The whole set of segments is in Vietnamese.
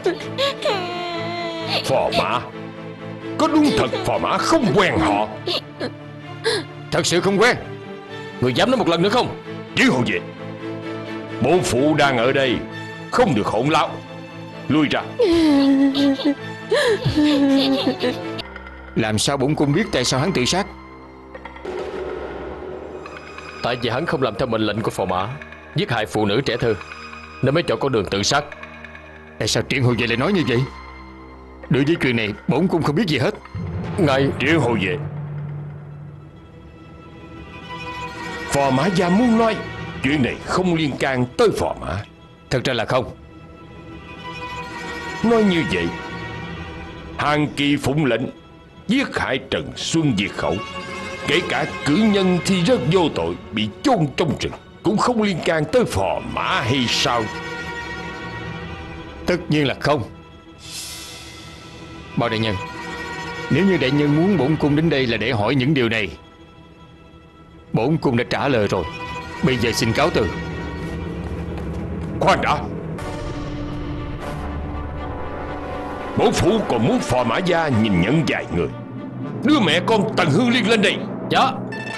Phò mã, có đúng thật phò mã không quen họ? Thật sự không quen. Người dám nói một lần nữa không? Triệu hầu về, bổn phụ đang ở đây, không được hỗn láo. Lui ra. Làm sao bổn cung biết tại sao hắn tự sát? Tại vì hắn không làm theo mệnh lệnh của phò mã, giết hại phụ nữ trẻ thơ, nên mới chọn con đường tự sát. Tại sao Triệu hầu về lại nói như vậy? Đối với chuyện này bổn cung không biết gì hết. Ngài Triệu hầu về, phò mã già muốn nói chuyện này không liên can tới phò mã. Thật ra là không. Nói như vậy, Hàn Kỳ phụng lệnh giết hại Trần Xuân diệt khẩu, kể cả cử nhân thi rất vô tội bị chôn trong rừng, cũng không liên can tới phò mã hay sao? Tất nhiên là không. Bao đại nhân, nếu như đại nhân muốn bổn cung đến đây là để hỏi những điều này, bổn cung đã trả lời rồi. Bây giờ xin cáo từ. Khoan đã, bổn phủ còn muốn phò mã gia nhìn nhận vài người. Đưa mẹ con Tần Hương Liên lên đây. dạ.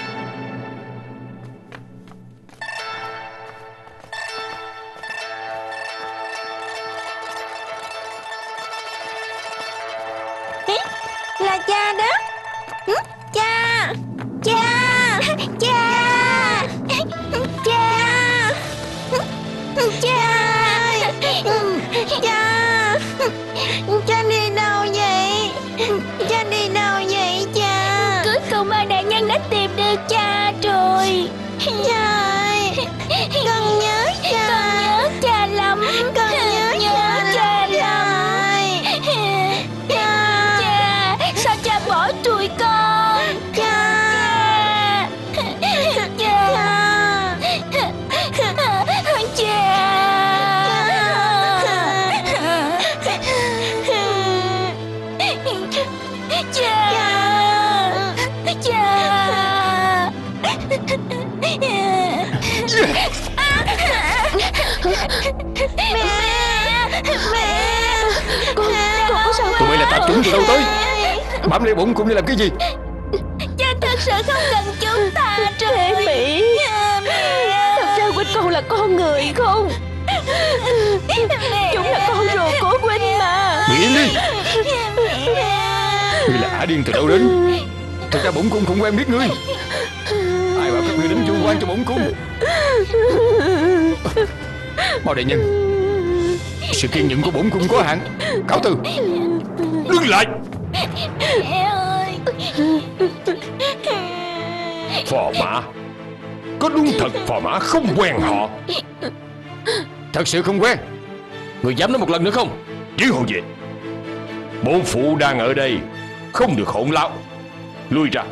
Là cha đó. Cha. Cha. Cha. Cha. Cha. Cha. Cha đi đâu vậy? Cha đi đâu vậy cha? Cưới công an đại nhân đã tìm được cha rồi. Cha ơi, con nhớ cha. Con nhớ cha lắm. Con nhớ cha lắm. Cha. Cha, sao cha bỏ tụi con? Cha. Con có sao? Tụi bay là tạp chủng từ đâu tới? Bám lấy bổn cung để làm cái gì? Cha thật sự không cần chúng ta rồi. Mỹ, thật ra Huynh con là con người không? Chúng là con ruột của Huynh mà. Bị yên đi. Ngươi là ả điên từ đâu đến? Thật ra bổn cung không quen biết ngươi. Ai bảo các ngươi đến vu oan cho bổn cung? Bao đại nhân, sự kiên nhẫn của bổn cung có hạn. Cáo từ. Đứng lại. Mẹ ơi. Phò mã, có đúng thật phò mã không quen họ? Thật sự không quen. Người dám nói một lần nữa không? Triệu hầu về, bổn phụ đang ở đây, không được hỗn láo. Lui ra.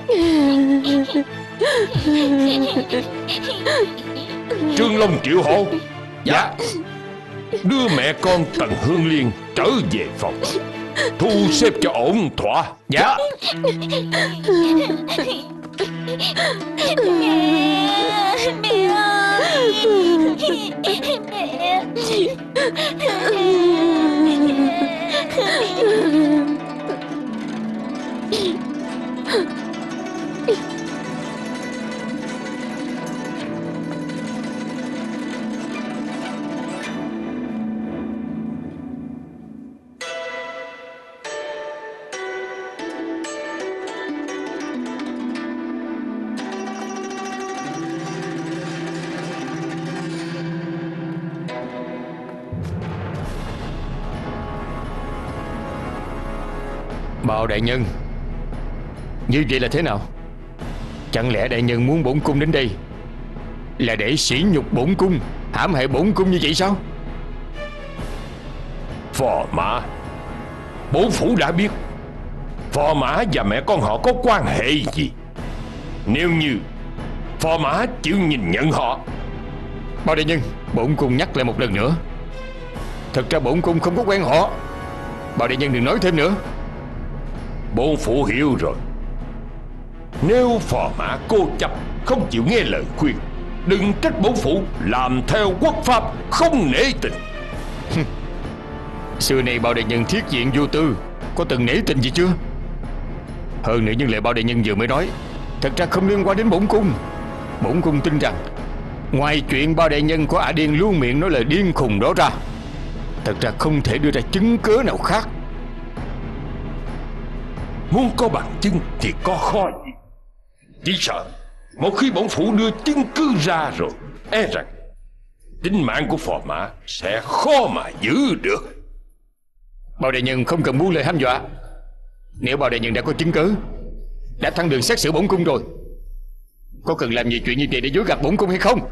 Trương Long Triệu Hộ. Dạ. Đưa mẹ con Tần Hương Liên trở về phòng, thu xếp cho ổn thỏa. Dạ. Mẹ ơi. Bao đại nhân, như vậy là thế nào? Chẳng lẽ đại nhân muốn bổn cung đến đây là để sỉ nhục bổn cung, hãm hại bổn cung như vậy sao? Phò mã, bổn phủ đã biết phò mã và mẹ con họ có quan hệ gì. Nếu như phò mã chịu nhìn nhận họ. Bao đại nhân, bổn cung nhắc lại một lần nữa, thật ra bổn cung không có quen họ. Bao đại nhân đừng nói thêm nữa. Bổn phủ hiểu rồi. Nếu phò mã cố chấp không chịu nghe lời khuyên, đừng trách bổn phủ làm theo quốc pháp không nể tình. Xưa này Bao đại nhân thiết diện vô tư, có từng nể tình gì chưa? Hơn nữa những lời Bao đại nhân vừa mới nói thật ra không liên quan đến bổn cung. Bổn cung tin rằng ngoài chuyện Bao đại nhân có Ả Điên luôn miệng nói lời điên khùng đó ra, thật ra không thể đưa ra chứng cớ nào khác. Muốn có bằng chứng thì có khó gì. Chỉ sợ một khi bổn phủ đưa chứng cứ ra rồi, e rằng tính mạng của phò mã sẽ khó mà giữ được. Bao đại nhân không cần buông lời hăm dọa. Nếu Bao đại nhân đã có chứng cứ, đã thăng đường xét xử bổn cung rồi, có cần làm gì chuyện như vậy để dối gạt bổn cung hay không?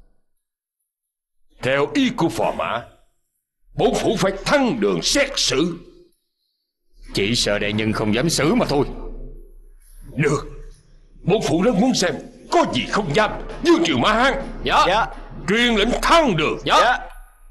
Theo ý của phò mã, bổn phủ phải thăng đường xét xử. Chỉ sợ đại nhân không dám xử mà thôi. Được, bổn phủ rất muốn xem có gì không dám. Dương Triều Ma Hán. Dạ. Truyền lệnh thăng đường. Dạ.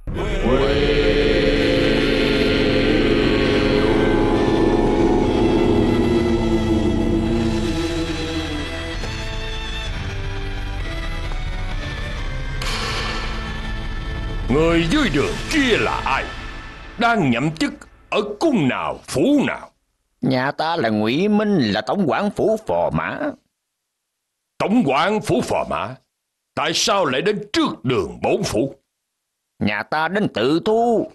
Người dưới đường kia là ai? Đang nhậm chức ở cung nào, phủ nào? Nhà ta là Ngụy Minh, là tổng quản phủ Phò Mã. Tổng quản phủ Phò Mã? Tại sao lại đến trước đường bổn phủ? Nhà ta đến tự thu.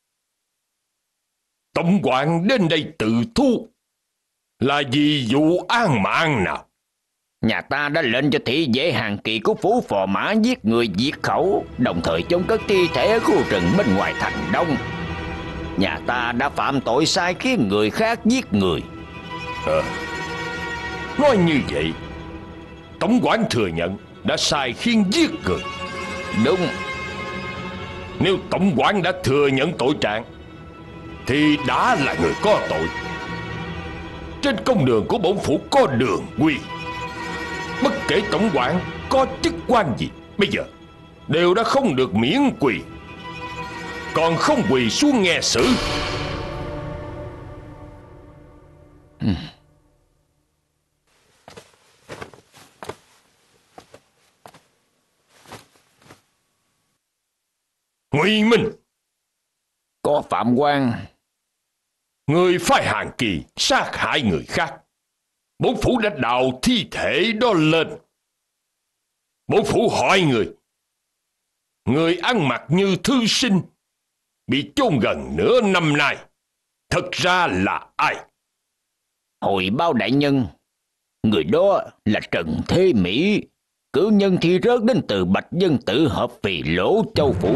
Tổng quản đến đây tự thu là vì vụ án mạng nào? Nhà ta đã lệnh cho thị vệ hàng kỳ của phủ Phò Mã giết người diệt khẩu, đồng thời chôn cất thi thể ở khu rừng bên ngoài thành Đông. Nhà ta đã phạm tội sai khiến người khác giết người. Nói như vậy, tổng quản thừa nhận đã sai khiến giết người. Đúng. Nếu tổng quản đã thừa nhận tội trạng thì đã là người có tội. Trên công đường của bổn phủ có đường quy. Bất kể tổng quản có chức quan gì, bây giờ đều đã không được miễn quỳ, còn không quỳ xuống nghe xử. Ngụy Minh. Có Phạm Quan. Người phái Hàn Kỳ sát hại người khác. Bổn phủ đã đào thi thể đó lên. Bổn phủ hỏi người ăn mặc như thư sinh bị chôn gần nửa năm nay, thật ra là ai? Hồi Bao đại nhân, người đó là Trần Thế Mỹ, cử nhân thi rớt đến từ Bạch Dân Tự Hợp vì Lỗ Châu phủ.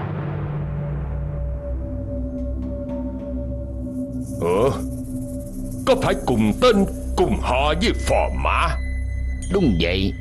Có phải cùng tên cùng họ với Phò Mã? Đúng vậy.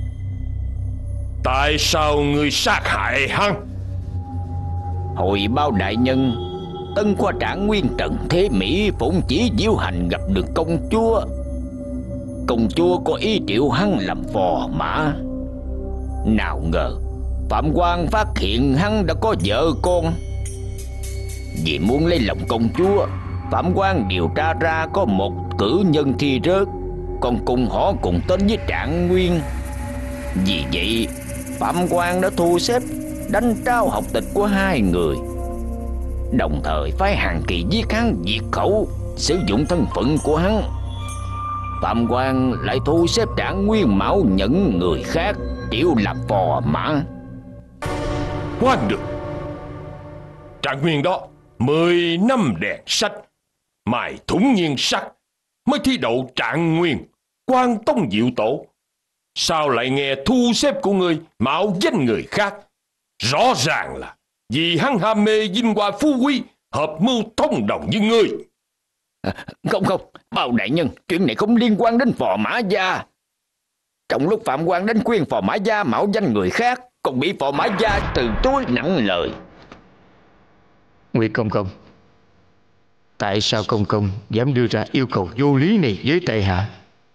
Tại sao người sát hại hắn? Hồi Bao đại nhân, Tân khoa trạng nguyên Trần Thế Mỹ phụng chỉ diễu hành gặp được công chúa. Công chúa có ý triệu hắn làm Phò Mã. Nào ngờ Phạm Quan phát hiện hắn đã có vợ con. Vì muốn lấy lòng công chúa, Phạm Quan điều tra ra có một cử nhân thi rớt, còn cùng họ cùng tên với Trạng Nguyên. Vì vậy Phạm Quan đã thu xếp đánh trao học tịch của hai người, đồng thời phái Hàn Kỳ giết hắn diệt khẩu, sử dụng thân phận của hắn. Phạm Quan lại thu xếp Trạng Nguyên mạo nhận người khác triệu làm Phò Mã. Khoan được. Trạng Nguyên đó 10 năm đèn sách, mài thủng nhiên sắc mới thi đậu Trạng Nguyên, Quan Tông Diệu Tổ. Sao lại nghe thu xếp của ngươi mạo danh người khác? Rõ ràng là vì hắn ham mê vinh hoa phú quý, hợp mưu thông đồng với ngươi. Không, Bao đại nhân, chuyện này không liên quan đến Phò Mã gia. Trong lúc Phạm Quan đến khuyên Phò Mã gia mạo danh người khác, còn bị Phò Mã gia từ chối nặng lời. Ngụy Công Công, tại sao Công Công dám đưa ra yêu cầu vô lý này với tại hạ?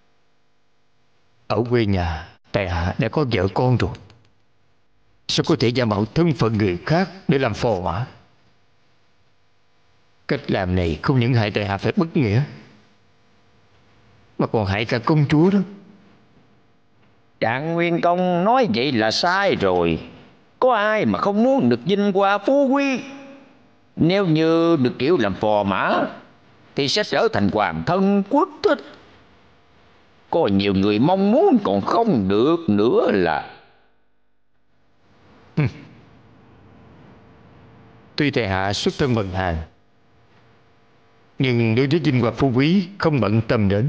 Ở quê nhà tại hạ đã có vợ con rồi, sao có thể giả mạo thân phận người khác để làm Phò Mã? Cách làm này không những hại tại hạ phải bất nghĩa, mà còn hại cả công chúa đó. Trạng Nguyên công nói vậy là sai rồi. Có ai mà không muốn được vinh hoa phú quý? Nếu như được triệu làm phò mã thì sẽ trở thành hoàng thân quốc thích. Có nhiều người mong muốn còn không được nữa là. Tuy tại hạ xuất thân bần hàn, nhưng đối với vinh hoa phú quý không bận tâm đến.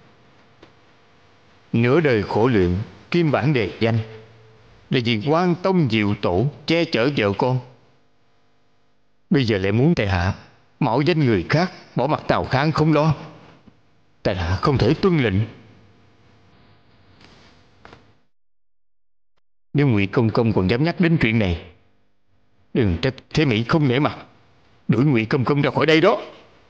Nửa đời khổ luyện kim bản đề danh là vì quan tông diệu tổ che chở vợ con. Bây giờ lại muốn tại hạ mạo danh người khác, bỏ mặt Tào Khang không lo. Tại hạ không thể tuân lệnh. Nếu Ngụy Công Công còn dám nhắc đến chuyện này, đừng trách Thế Mỹ không nể mặt, đuổi Ngụy Công Công ra khỏi đây đó.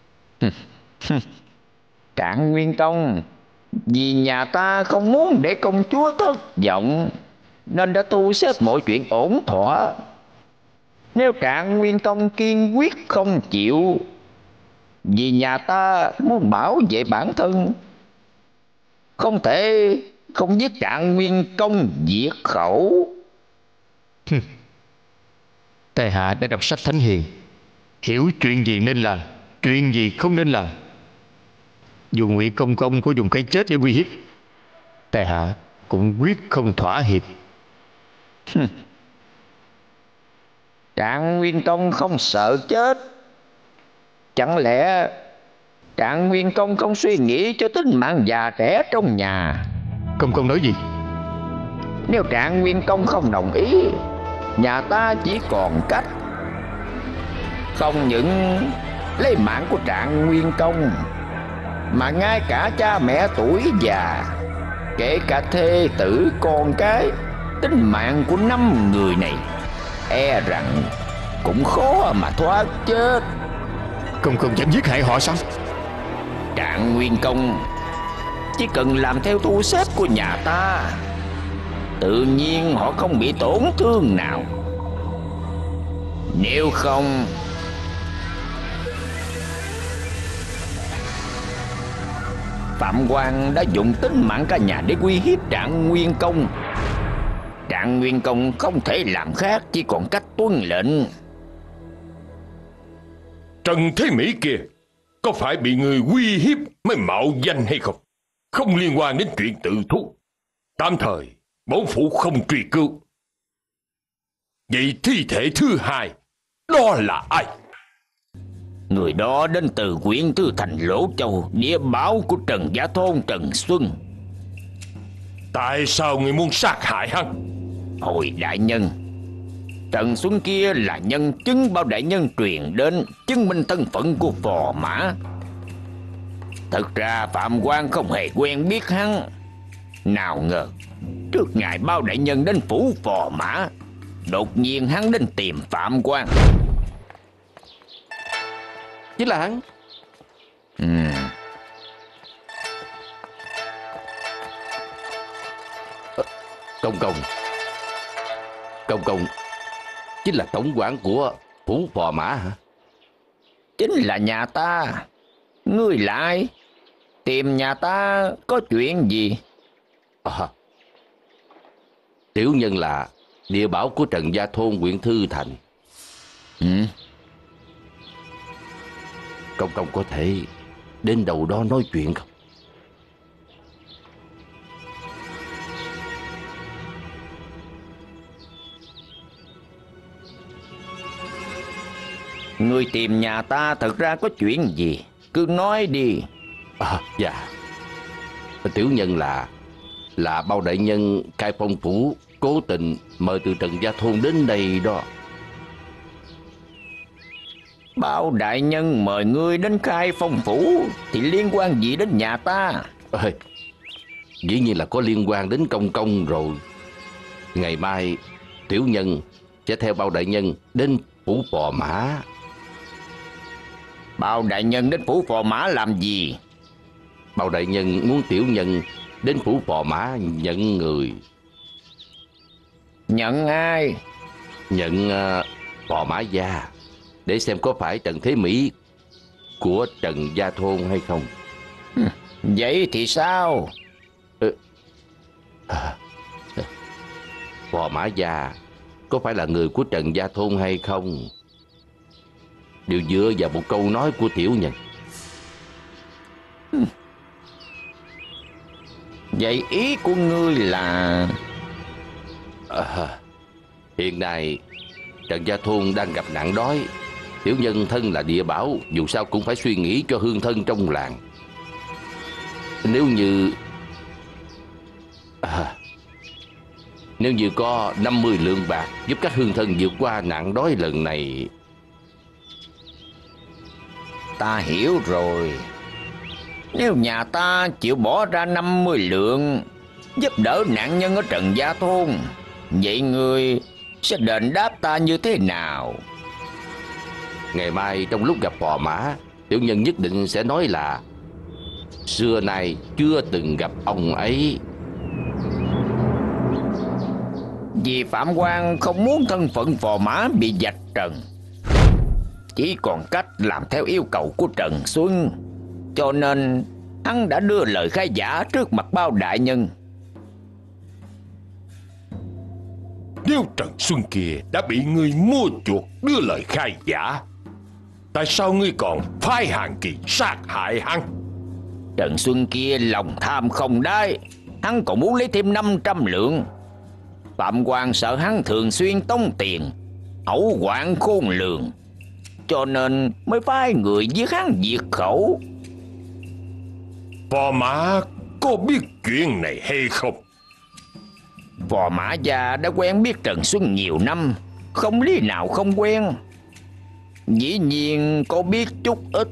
Trạng Nguyên Tông vì nhà ta không muốn để công chúa thất vọng nên đã thu xếp mọi chuyện ổn thỏa. Nếu Trạng Nguyên Tông kiên quyết không chịu, vì nhà ta muốn bảo vệ bản thân, không thể không giết Trạng Nguyên Công diệt khẩu. Tại hạ đã đọc sách thánh hiền, hiểu chuyện gì nên làm, chuyện gì không nên làm. Dù Ngụy Công Công có dùng cái chết để uy hiếp, tại hạ cũng quyết không thỏa hiệp. Trạng Nguyên Công không sợ chết, chẳng lẽ Trạng Nguyên Công không suy nghĩ cho tính mạng già trẻ trong nhà? Công Công nói gì? Nếu Trạng Nguyên Công không đồng ý, nhà ta chỉ còn cách không những lấy mạng của Trạng Nguyên Công, mà ngay cả cha mẹ tuổi già, kể cả thê tử con cái, tính mạng của 5 người này e rằng cũng khó mà thoát chết. Công Công dám giết hại họ sao? Trạng Nguyên Công chỉ cần làm theo thu xếp của nhà ta, tự nhiên họ không bị tổn thương nào. Nếu không, Phạm Quan đã dùng tính mạng cả nhà để uy hiếp Trạng Nguyên Công. Trạng Nguyên Công không thể làm khác, chỉ còn cách tuân lệnh. Trần Thế Mỹ kia có phải bị người uy hiếp mới mạo danh hay không? Không liên quan đến chuyện tự thú. Tạm thời bổn phủ không truy cứu. Vậy thi thể thứ hai đó là ai? Người đó đến từ huyện Thư Thành Lỗ Châu, địa bảo của Trần Gia Thôn Trần Xuân. Tại sao người muốn sát hại hắn? Hồi đại nhân, Trần Xuân kia là nhân chứng bao đại nhân truyền đến, chứng minh thân phận của phò mã. Thật ra Phạm Quan không hề quen biết hắn. Nào ngờ trước ngày bao đại nhân đến phủ phò mã, đột nhiên hắn đến tìm Phạm Quan. Chính là hắn. Công Công chính là tổng quản của phủ phò mã hả? Chính là nhà ta. Ngươi lại tìm nhà ta có chuyện gì? Tiểu nhân là địa bảo của Trần Gia Thôn huyện Thư Thành. Công có thể đến đầu đó nói chuyện không? Ngươi tìm nhà ta thật ra có chuyện gì? Cứ nói đi. Dạ. Tiểu nhân là bao đại nhân Khai Phong phủ cố tình mời từ Trần Gia Thôn đến đây đó. Bao đại nhân mời ngươi đến Khai Phong phủ thì liên quan gì đến nhà ta? Dĩ nhiên là có liên quan đến công rồi. Ngày mai tiểu nhân sẽ theo bao đại nhân đến phủ phò mã. Bao đại nhân đến phủ phò mã làm gì? Bao đại nhân muốn tiểu nhân đến phủ phò mã nhận người. Nhận ai? Nhận phò mã gia, để xem có phải Trần Thế Mỹ của Trần Gia Thôn hay không. Vậy thì sao? Phò mã gia có phải là người của Trần Gia Thôn hay không? đều dựa vào một câu nói của tiểu nhân. Vậy ý của ngươi là... Hiện nay Trần Gia Thôn đang gặp nạn đói. Tiểu nhân thân là địa bảo, dù sao cũng phải suy nghĩ cho hương thân trong làng. Nếu như có 50 lượng bạc giúp các hương thân vượt qua nạn đói lần này. Ta hiểu rồi. Nếu nhà ta chịu bỏ ra 50 lượng giúp đỡ nạn nhân ở Trần Gia Thôn, vậy ngươi sẽ đền đáp ta như thế nào? Ngày mai trong lúc gặp Phò Mã, tiểu nhân nhất định sẽ nói là xưa nay chưa từng gặp ông ấy. Vì Phạm Quan không muốn thân phận Phò Mã bị vạch trần, chỉ còn cách làm theo yêu cầu của Trần Xuân, cho nên hắn đã đưa lời khai giả trước mặt bao đại nhân. Nếu Trần Xuân kia đã bị ngươi mua chuộc đưa lời khai giả, tại sao ngươi còn phái Hàn Kỳ sát hại hắn? Trần Xuân kia lòng tham không đáy, hắn còn muốn lấy thêm 500 lượng. Phạm Quan sợ hắn thường xuyên tống tiền, ẩu quạng khôn lường, cho nên mới phái người giết hắn diệt khẩu. Phò Mã có biết chuyện này hay không? Phò Mã gia đã quen biết Trần Xuân nhiều năm, không lý nào không quen. Dĩ nhiên có biết chút ít.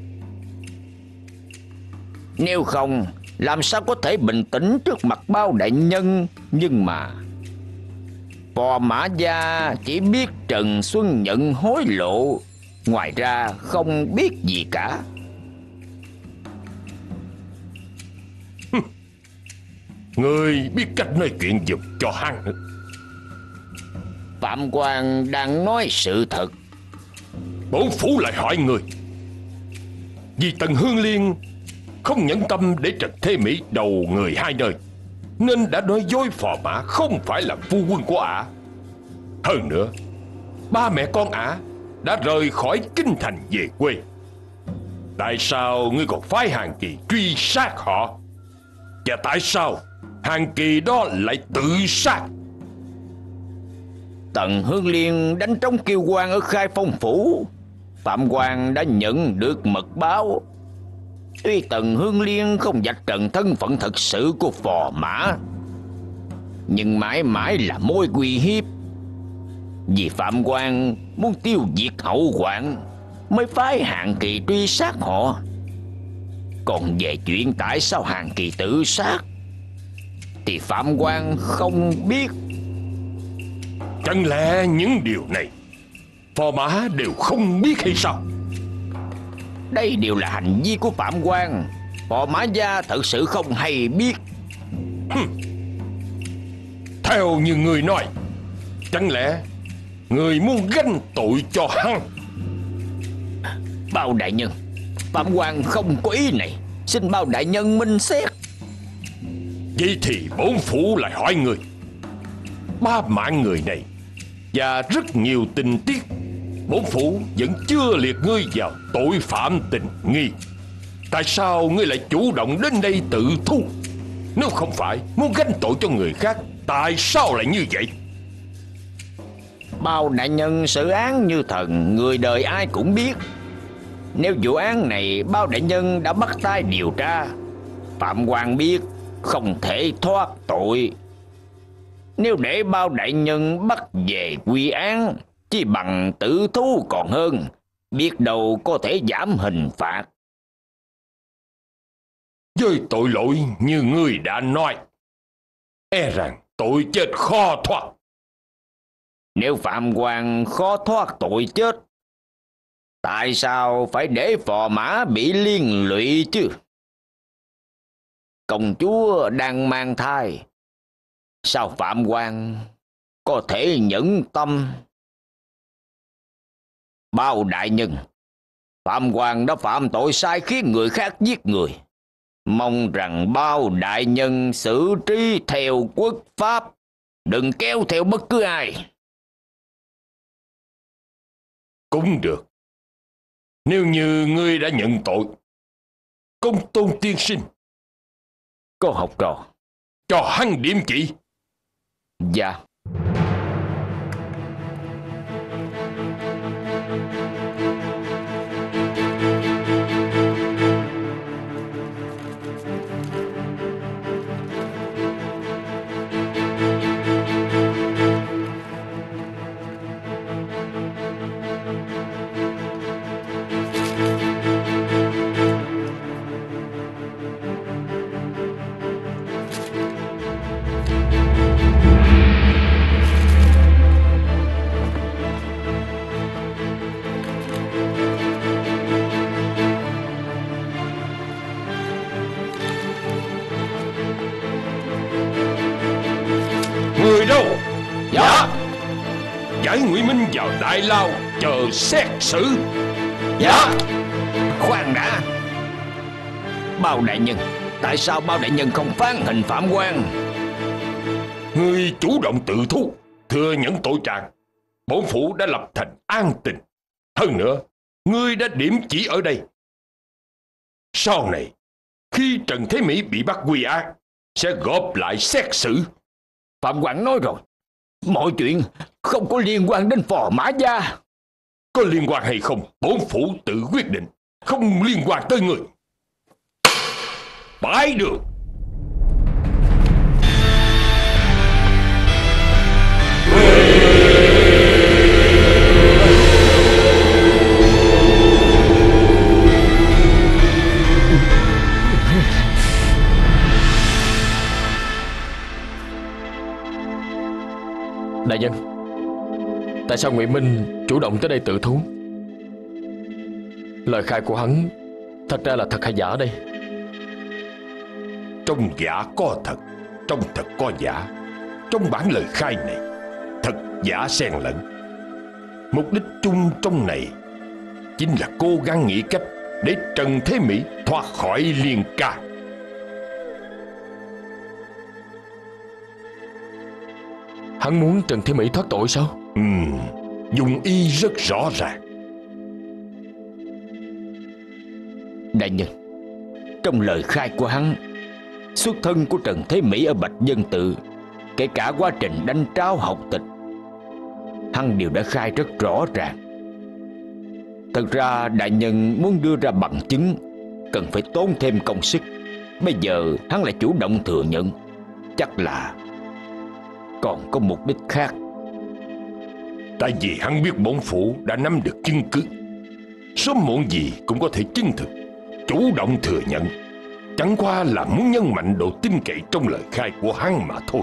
Nếu không, làm sao có thể bình tĩnh trước mặt bao đại nhân? Nhưng mà Phò Mã gia chỉ biết Trần Xuân nhận hối lộ, ngoài ra không biết gì cả. Ngươi biết cách nói chuyện giùm cho hắn. Phạm Quan đang nói sự thật. Bổn phủ lại hỏi ngươi, vì Tần Hương Liên không nhẫn tâm để Trần Thế Mỹ đầu người hai nơi, nên đã nói dối Phò Mã không phải là phu quân của ả. Hơn nữa, ba mẹ con ả đã rời khỏi kinh thành về quê. Tại sao ngươi còn phái Hàn Kỳ truy sát họ? Và tại sao Hàn Kỳ đó lại tự sát? Tần Hương Liên đánh trống kêu quan ở Khai Phong phủ, Phạm Quan đã nhận được mật báo. Tuy Tần Hương Liên không vạch trần thân phận thật sự của Phò Mã, nhưng mãi mãi là mối uy hiếp. Vì Phạm Quan muốn tiêu diệt hậu hoạn, mới phái Hàn Kỳ truy sát họ. Còn về chuyện tại sao Hàn Kỳ tự sát thì Phạm Quan không biết. Chẳng lẽ những điều này Phò Mã đều không biết hay sao? Đây đều là hành vi của Phạm Quan, Phò Mã gia thật sự không hay biết. Theo như người nói, chẳng lẽ người muốn gánh tội cho hắn? Bao đại nhân, Phạm Quan không có ý này, xin bao đại nhân minh xét. Vậy thì bổn phủ lại hỏi người, ba mạng người này và rất nhiều tình tiết, bổn phủ vẫn chưa liệt ngươi vào tội phạm tình nghi. Tại sao ngươi lại chủ động đến đây tự thu? Nếu không phải muốn gánh tội cho người khác, tại sao lại như vậy? Bao đại nhân xử án như thần, người đời ai cũng biết. Nếu vụ án này bao đại nhân đã bắt tay điều tra, Phạm Quan biết không thể thoát tội. Nếu để bao đại nhân bắt về quy án, chỉ bằng tự thú còn hơn, biết đâu có thể giảm hình phạt. Với tội lỗi như ngươi đã nói, e rằng tội chết khó thoát. Nếu Phạm Quan khó thoát tội chết, tại sao phải để Phò Mã bị liên lụy chứ? Công chúa đang mang thai, sao Phạm Quan có thể nhẫn tâm? Bao đại nhân, Phạm Quan đã phạm tội sai khiến người khác giết người, mong rằng bao đại nhân xử trí theo quốc pháp, đừng kéo theo bất cứ ai. Cũng được. Nếu như ngươi đã nhận tội, Công Tôn tiên sinh, Có học trò. cho hắn điểm chỉ. Dạ. Người đâu? Dạ. Giải Ngụy Minh vào đại lao chờ xét xử. Dạ. Khoan đã. Bao đại nhân, tại sao bao đại nhân không phán hình phạm quan? Ngươi chủ động tự thú, thừa nhận tội trạng. Bổn phủ đã lập thành an tình. Hơn nữa, ngươi đã điểm chỉ ở đây. Sau này, khi Trần Thế Mỹ bị bắt quy án, sẽ gộp lại xét xử. Phạm quan nói rồi, mọi chuyện không có liên quan đến Phò Mã Gia. Có liên quan hay không, bổn phủ tự quyết định, không liên quan tới người. Bãi đường. Đại nhân, tại sao Ngụy Minh chủ động tới đây tự thú? Lời khai của hắn thật ra là thật hay giả đây? Trong giả có thật, trong thật có giả. Trong bản lời khai này, thật giả xen lẫn. Mục đích chung trong này chính là cố gắng nghĩ cách để Trần Thế Mỹ thoát khỏi liên can. Hắn muốn Trần Thế Mỹ thoát tội sao? Dùng ý rất rõ ràng. Đại nhân, trong lời khai của hắn, xuất thân của Trần Thế Mỹ ở Bạch Dân Tự, kể cả quá trình đánh tráo học tịch, hắn đều đã khai rất rõ ràng. Thật ra đại nhân muốn đưa ra bằng chứng cần phải tốn thêm công sức. Bây giờ hắn lại chủ động thừa nhận, chắc là còn có mục đích khác. Tại vì hắn biết bổn phủ đã nắm được chứng cứ, sớm muộn gì cũng có thể chứng thực. Chủ động thừa nhận chẳng qua là muốn nhấn mạnh độ tin cậy trong lời khai của hắn mà thôi.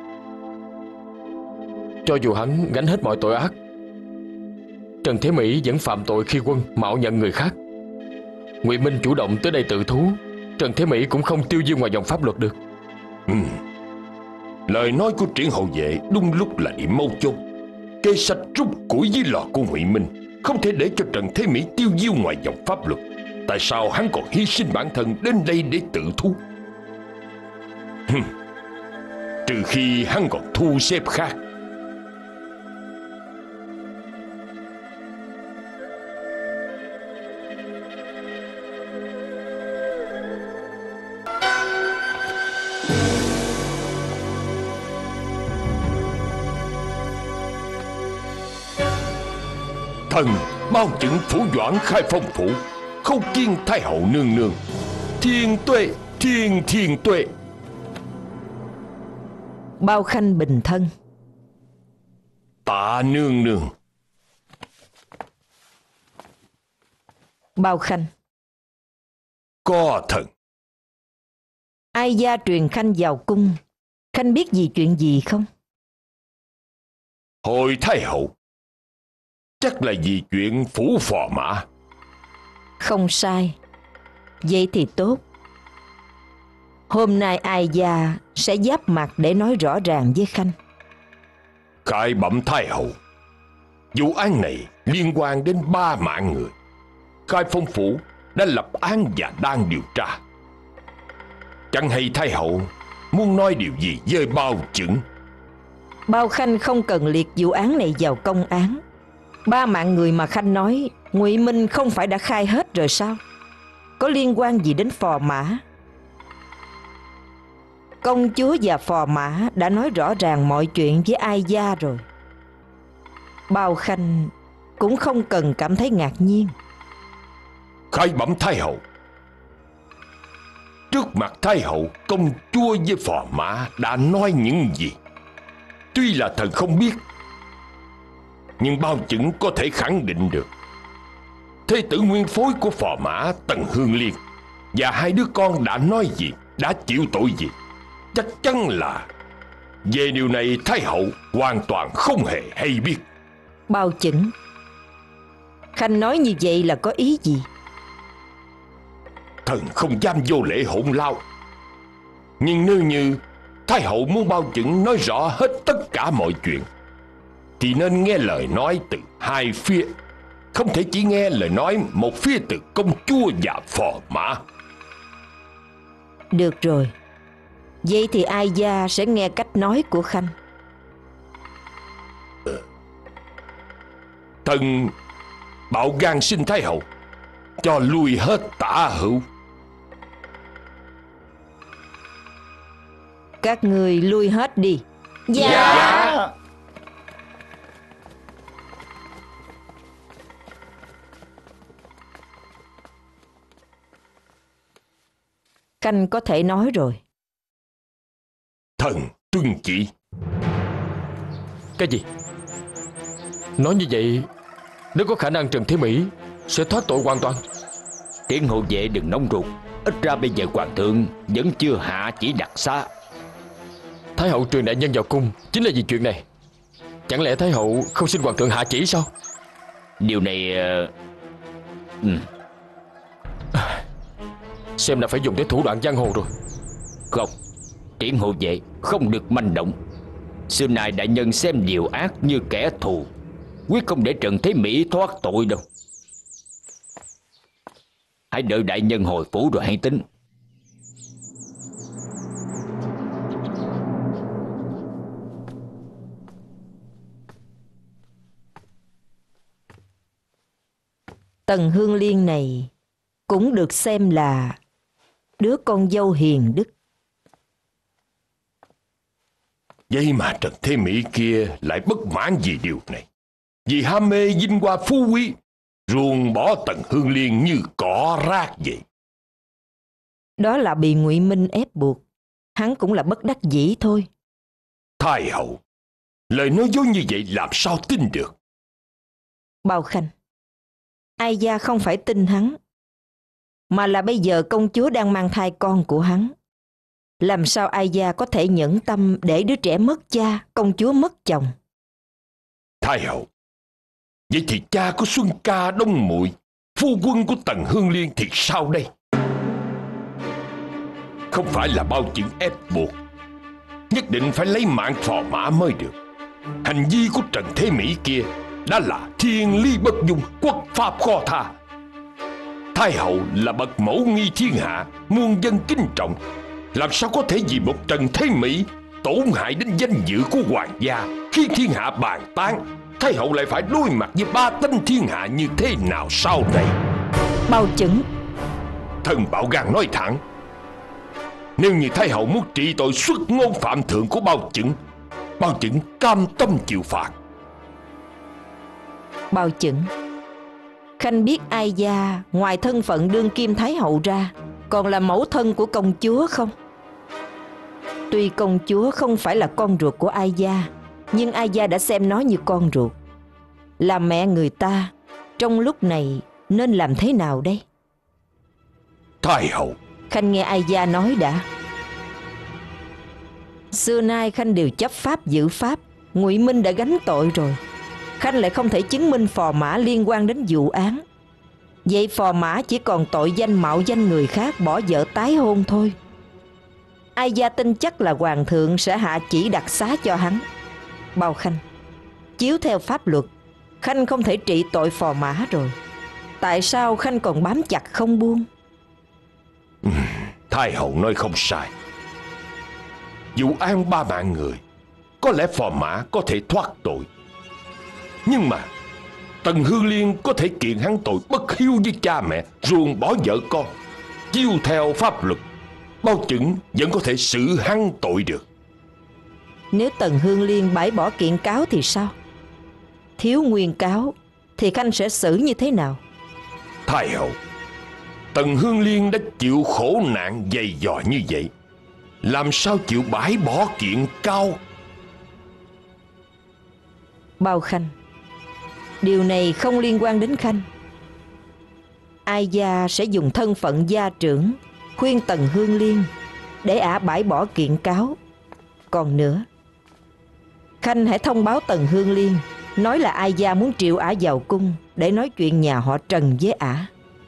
Cho dù hắn gánh hết mọi tội ác, Trần Thế Mỹ vẫn phạm tội khi quân mạo nhận người khác. Ngụy Minh chủ động tới đây tự thú, Trần Thế Mỹ cũng không tiêu diêu ngoài vòng pháp luật được. Lời nói của Triển hậu vệ đúng lúc là điểm mấu chốt. Kê sách rút củi dưới lò của Ngụy Minh, không thể để cho Trần Thế Mỹ tiêu diêu ngoài vòng pháp luật. Tại sao hắn còn hy sinh bản thân đến đây để tự thú? Trừ khi hắn còn thu xếp khác. Thần bao chứng phủ doãn Khai Phong phủ, Khâu Kiên Thái hậu nương nương. Thiên tuệ, thiên tuệ. Bao Khanh bình thân. Tạ nương nương. Bao Khanh. Có thần. Ai gia truyền Khanh vào cung, Khanh biết gì chuyện gì không? Hồi Thái hậu, chắc là vì chuyện phủ Phò Mã. Không sai. Vậy thì tốt. Hôm nay Ai gia sẽ giáp mặt để nói rõ ràng với Khanh. Khải bẩm Thái hậu, vụ án này liên quan đến 3 mạng người. Khai Phong phủ đã lập án và đang điều tra. Chẳng hay Thái hậu muốn nói điều gì với bao chứng? Bao Khanh không cần liệt vụ án này vào công án. 3 mạng người mà Khanh nói Ngụy Minh không phải đã khai hết rồi sao? Có liên quan gì đến Phò Mã? Công chúa và Phò Mã đã nói rõ ràng mọi chuyện với Ai Gia rồi. Bao Khanh cũng không cần cảm thấy ngạc nhiên. Khải bẩm Thái hậu. Trước mặt Thái hậu, công chúa với Phò Mã đã nói những gì? Tuy là thần không biết, nhưng bao chừng có thể khẳng định được. Thế tử nguyên phối của Phò Mã Tần Hương Liên và 2 đứa con đã nói gì, đã chịu tội gì. Chắc chắn là về điều này Thái hậu hoàn toàn không hề hay biết. Bao chừng Khanh nói như vậy là có ý gì? Thần không dám vô lễ hỗn láo, nhưng nếu như Thái hậu muốn bao chừng nói rõ hết tất cả mọi chuyện thì nên nghe lời nói từ 2 phía, không thể chỉ nghe lời nói một phía từ công chúa và Phò Mã. Được rồi, vậy thì Ai Gia sẽ nghe cách nói của Khanh. Thần bạo gan xin Thái hậu cho lui hết Tả Hữu. Các người lui hết đi. Dạ. Khanh có thể nói rồi. Thần tuân chỉ. Cái gì? Nói như vậy, nếu có khả năng Trần Thế Mỹ sẽ thoát tội hoàn toàn. Tiễn hộ vệ đừng nóng ruột. Ít ra bây giờ hoàng thượng vẫn chưa hạ chỉ đặc xá. Thái hậu truyền đại nhân vào cung chính là vì chuyện này. Chẳng lẽ Thái hậu không xin hoàng thượng hạ chỉ sao? Điều này Xem là phải dùng đến thủ đoạn giang hồ rồi. không. Tiễn hộ vệ không được manh động. Xưa nay đại nhân xem điều ác như kẻ thù, quyết không để Trần Thế Mỹ thoát tội đâu. Hãy đợi đại nhân hồi phủ rồi hãy tính. Tần Hương Liên này cũng được xem là đứa con dâu hiền đức. Vậy mà Trần Thế Mỹ kia lại bất mãn vì điều này, vì ham mê vinh hoa phú quý, ruồng bỏ Tần Hương Liên như cỏ rác vậy. Đó là bị Ngụy Minh ép buộc. Hắn cũng là bất đắc dĩ thôi. Thái hậu, lời nói dối như vậy làm sao tin được? Bao Khanh, Ai Gia không phải tin hắn, mà là bây giờ công chúa đang mang thai con của hắn. Làm sao Ai Gia có thể nhẫn tâm để đứa trẻ mất cha, công chúa mất chồng? Thái hậu, vậy thì cha của Xuân Ca Đông Muội, phu quân của Tần Hương Liên thì sao đây? Không phải là bao chừng ép buộc, nhất định phải lấy mạng Phò Mã mới được. Hành vi của Trần Thế Mỹ kia đã là thiên lý bất dung, quốc pháp khó tha. Thái hậu là bậc mẫu nghi thiên hạ, muôn dân kính trọng, làm sao có thể vì một Trần Thế Mỹ tổn hại đến danh dự của hoàng gia, khi thiên hạ bàn tán? Thái hậu lại phải đối mặt với ba tánh thiên hạ như thế nào sau này? Bao chừng. Thần bạo gan nói thẳng, nếu như Thái hậu muốn trị tội xuất ngôn phạm thượng của Bao chừng cam tâm chịu phạt. Bao chừng. Khanh biết Ai Gia ngoài thân phận đương kim thái hậu ra còn là mẫu thân của công chúa không? Tuy công chúa không phải là con ruột của Ai Gia, nhưng Ai Gia đã xem nó như con ruột. Là mẹ người ta, trong lúc này nên làm thế nào đây? Thái hậu, Khanh nghe Ai Gia nói đã. Xưa nay Khanh đều chấp pháp giữ pháp. Ngụy Minh đã gánh tội rồi, Khanh lại không thể chứng minh Phò Mã liên quan đến vụ án. Vậy Phò Mã chỉ còn tội danh mạo danh người khác bỏ vợ tái hôn thôi. Ai Gia tin chắc là hoàng thượng sẽ hạ chỉ đặc xá cho hắn. Bao Khanh, chiếu theo pháp luật, Khanh không thể trị tội Phò Mã rồi. Tại sao Khanh còn bám chặt không buông? Thái hậu nói không sai. Vụ án 3 mạng người, có lẽ Phò Mã có thể thoát tội, nhưng mà Tần Hương Liên có thể kiện hắn tội bất hiếu với cha mẹ, ruồng bỏ vợ con. Chiêu theo pháp luật, bao chừng vẫn có thể xử hắn tội được. Nếu Tần Hương Liên bãi bỏ kiện cáo thì sao? Thiếu nguyên cáo thì Khanh sẽ xử như thế nào? Thái hậu, Tần Hương Liên đã chịu khổ nạn dày dò như vậy, làm sao chịu bãi bỏ kiện cáo? Bao Khanh, điều này không liên quan đến Khanh. Ai gia sẽ dùng thân phận gia trưởng khuyên Tần Hương Liên để ả bãi bỏ kiện cáo. Còn nữa, Khanh hãy thông báo Tần Hương Liên, nói là Ai gia muốn triệu ả vào cung để nói chuyện nhà họ Trần với ả.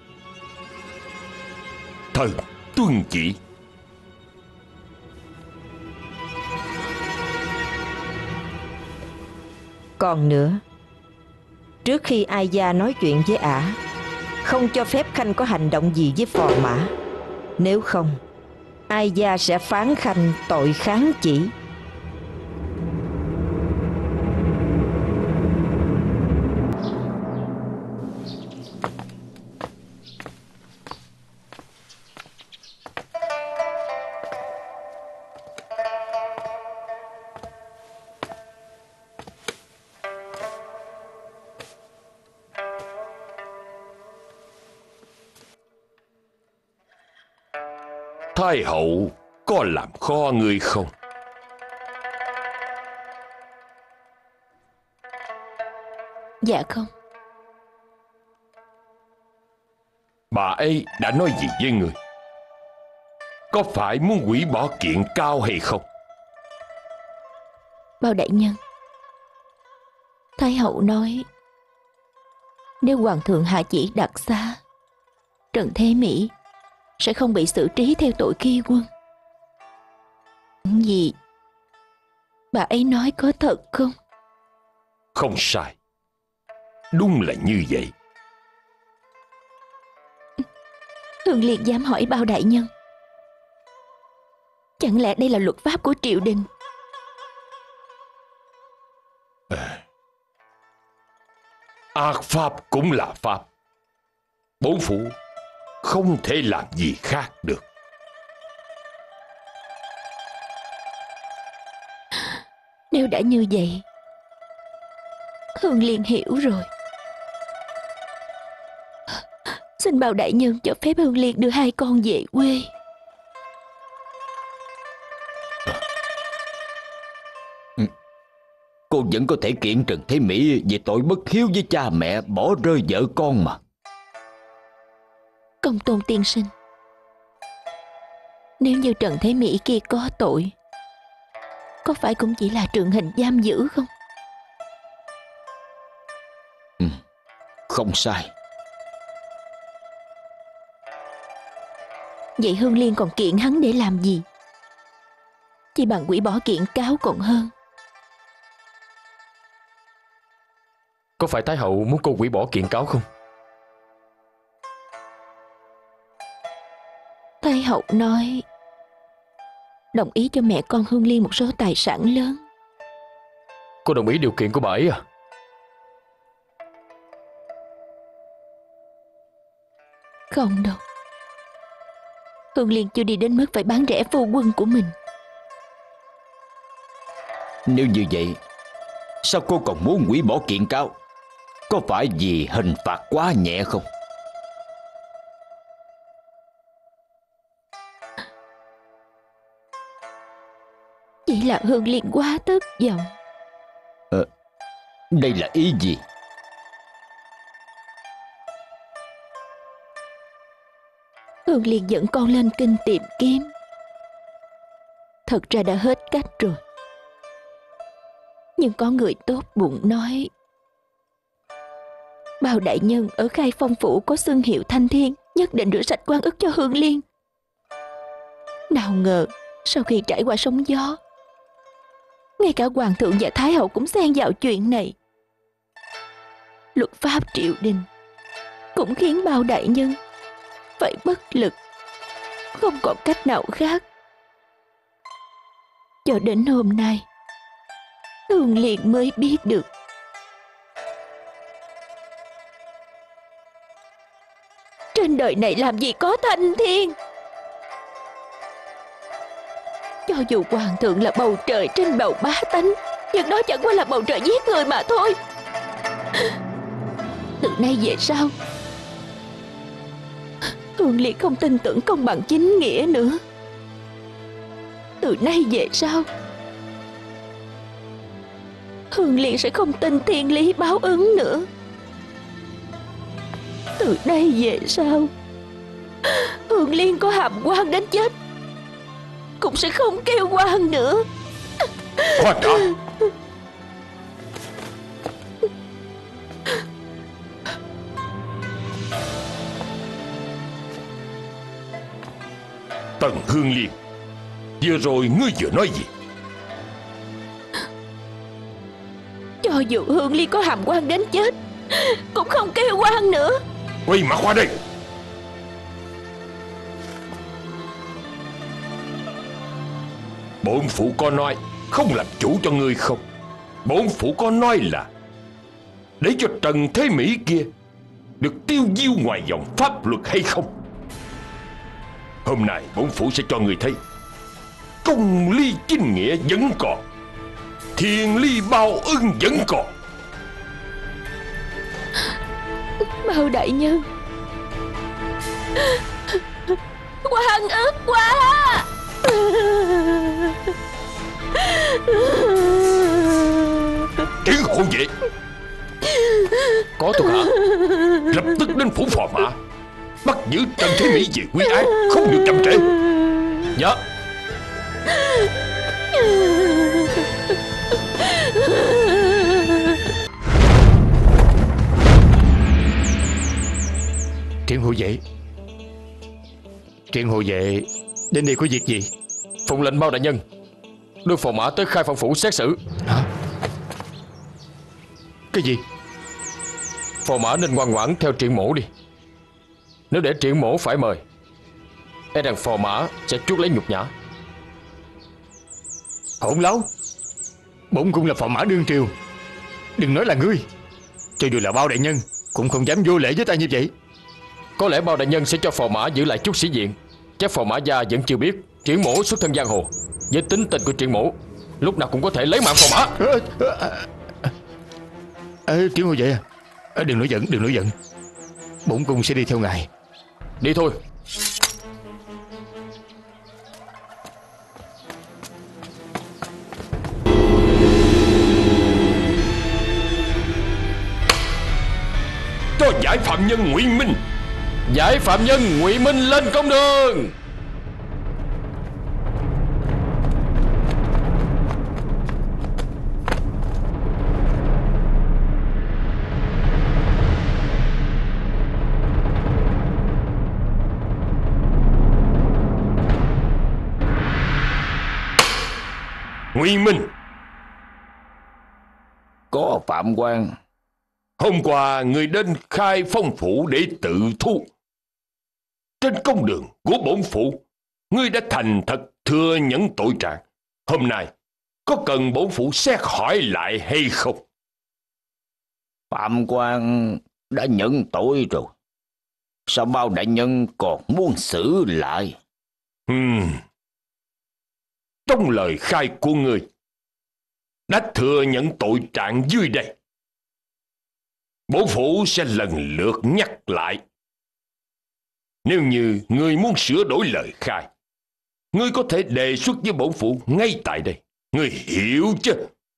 Thần tuân chỉ. Còn nữa, trước khi Ai gia nói chuyện với ả, không cho phép Khanh có hành động gì với phò mã. Nếu không, Ai gia sẽ phán Khanh tội kháng chỉ. Thái hậu có làm khó người không? Dạ không. Bà ấy đã nói gì với người? Có phải muốn hủy bỏ kiện cáo hay không? Bao đại nhân, Thái hậu nói nếu hoàng thượng hạ chỉ đặc xá, Trần Thế Mỹ sẽ không bị xử trí theo tội khi quân. Những gì bà ấy nói có thật không? Không sai, đúng là như vậy. Hương Liên dám hỏi Bao đại nhân, chẳng lẽ đây là luật pháp của triều đình? Ác pháp cũng là pháp. Bổn phủ không thể làm gì khác được. Nếu đã như vậy, Hương Liên hiểu rồi. Xin Bao đại nhân cho phép Hương Liên đưa hai con về quê. Cô vẫn có thể kiện Trần Thế Mỹ về tội bất hiếu với cha mẹ, bỏ rơi vợ con mà. Công tôn tiên sinh, nếu như Trần Thế Mỹ kia có tội, có phải cũng chỉ là trượng hình giam giữ không? Không sai. Vậy Hương Liên còn kiện hắn để làm gì? Chỉ bằng hủy bỏ kiện cáo còn hơn. Có phải Thái hậu muốn cô hủy bỏ kiện cáo không? Thái hậu nói đồng ý cho mẹ con Hương Liên một số tài sản lớn. Cô đồng ý điều kiện của bà ấy à? Không đâu. Hương Liên chưa đi đến mức phải bán rẻ phu quân của mình. Nếu như vậy, sao cô còn muốn hủy bỏ kiện cáo? Có phải vì hình phạt quá nhẹ không? Chỉ là Hương Liên quá tức giận. Đây là ý gì? Hương Liên dẫn con lên kinh tìm kiếm. Thật ra đã hết cách rồi. Nhưng có người tốt bụng nói Bao đại nhân ở Khai Phong phủ có xưng hiệu Thanh Thiên, nhất định rửa sạch oan ức cho Hương Liên. Nào ngờ sau khi trải qua sóng gió, ngay cả hoàng thượng và thái hậu cũng xen vào chuyện này. Luật pháp triều đình cũng khiến Bao đại nhân phải bất lực, không còn cách nào khác. Cho đến hôm nay, Hương Liên mới biết được Trên đời này làm gì có thanh thiên. Cho dù hoàng thượng là bầu trời trên bầu bá tánh, nhưng đó chẳng qua là bầu trời giết người mà thôi. Từ nay về sau, Hương Liên không tin tưởng công bằng chính nghĩa nữa. Từ nay về sau, Hương Liên sẽ không tin thiên lý báo ứng nữa. Từ nay về sau, Hương Liên có hàm quan đến chết cũng sẽ không kêu quan nữa. Khoan đã. Tần Hương Liên, vừa rồi ngươi vừa nói gì? Cho dù Hương Liên có hàm quan đến chết cũng không kêu quan nữa. Quay mặt qua đây. Bổn phủ có nói không làm chủ cho ngươi không? Bổn phủ có nói là để cho Trần Thế Mỹ kia được tiêu diêu ngoài vòng pháp luật hay không? Hôm nay bổn phủ sẽ cho ngươi thấy công lý chính nghĩa vẫn còn, thiên lý báo ưng vẫn còn. Bao đại nhân, oan ức quá. Tiếng hộ vệ. Có thuộc hạ. Lập tức đến phủ phò mã, bắt giữ Trần Thế Mỹ về quy án, không được chậm trễ. Dạ. Triển hộ vệ. Triển hộ vệ đến đây có việc gì? Phụng lệnh Bao đại nhân đưa phò mã tới Khai Phong phủ xét xử. Hả? Cái gì? Phò mã nên ngoan ngoãn theo Triển mổ đi. Nếu để Triển mổ phải mời, e rằng phò mã sẽ chuốc lấy nhục nhã. Hỗn láo. Bổn cung là phò mã đương triều, đừng nói là ngươi, cho dù là Bao đại nhân cũng không dám vô lễ với ta như vậy. Có lẽ Bao đại nhân sẽ cho phò mã giữ lại chút sĩ diện. Chắc phò mã gia vẫn chưa biết Triển mổ xuất thân giang hồ, với tính tình của Triển mổ lúc nào cũng có thể lấy mạng phò mã. Triển hộ vệ à, đừng nổi giận, đừng nổi giận. Bổn cung sẽ đi theo ngài. Đi thôi. Cho giải phạm nhân Ngụy Minh. Giải phạm nhân Ngụy Minh lên công đường. Ngụy Minh. Có Phạm quan. Hôm qua người đến Khai Phong phủ để tự thu. Trên công đường của bổn phủ, ngươi đã thành thật thừa nhận tội trạng. Hôm nay có cần bổn phủ xét hỏi lại hay không? Phạm quan đã nhận tội rồi, sao Bao đại nhân còn muốn xử lại? Trong lời khai của ngươi đã thừa nhận tội trạng dưới đây. Bổn phủ sẽ lần lượt nhắc lại. Nếu như ngươi muốn sửa đổi lời khai, ngươi có thể đề xuất với bổn phủ ngay tại đây. Ngươi hiểu chứ?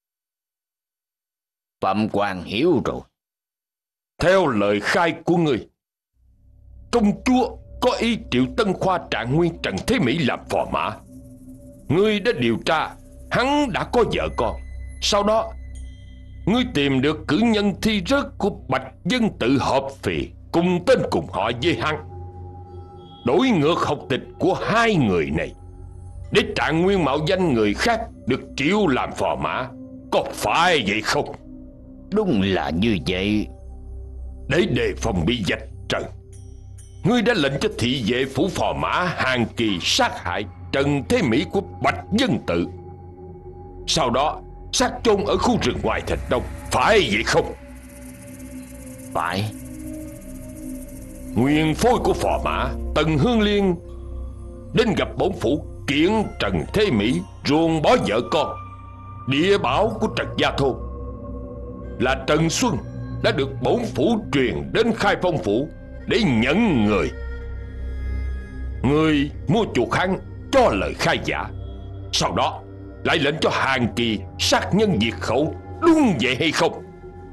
Phạm quan hiểu rồi. Theo lời khai của ngươi, công chúa có ý triệu Tân Khoa Trạng Nguyên Trần Thế Mỹ làm phò mã. Ngươi đã điều tra hắn đã có vợ con. Sau đó ngươi tìm được cử nhân thi rớt của Bạch Dân Tự Hợp Phì cùng tên cùng họ với hắn, đổi ngược học tịch của hai người này để Trạng Nguyên mạo danh người khác được triệu làm phò mã. Có phải vậy không? Đúng là như vậy. Để đề phòng bị vạch trần, ngươi đã lệnh cho thị vệ phủ phò mã Hàn Kỳ sát hại Trần Thế Mỹ của Bạch Dân Tự, sau đó xác chôn ở khu rừng ngoài thành Đông. Phải vậy không? Phải. Nguyên phôi của phò mã Tần Hương Liên đến gặp bổn phủ kiện Trần Thế Mỹ ruồng bỏ vợ con, địa bảo của Trần Gia Thôn. Là Trần Xuân đã được bổn phủ truyền đến Khai Phong phủ để nhận người. Người mua chuộc hắn cho lời khai giả, sau đó lại lệnh cho Hàn Kỳ sát nhân diệt khẩu, đúng vậy hay không?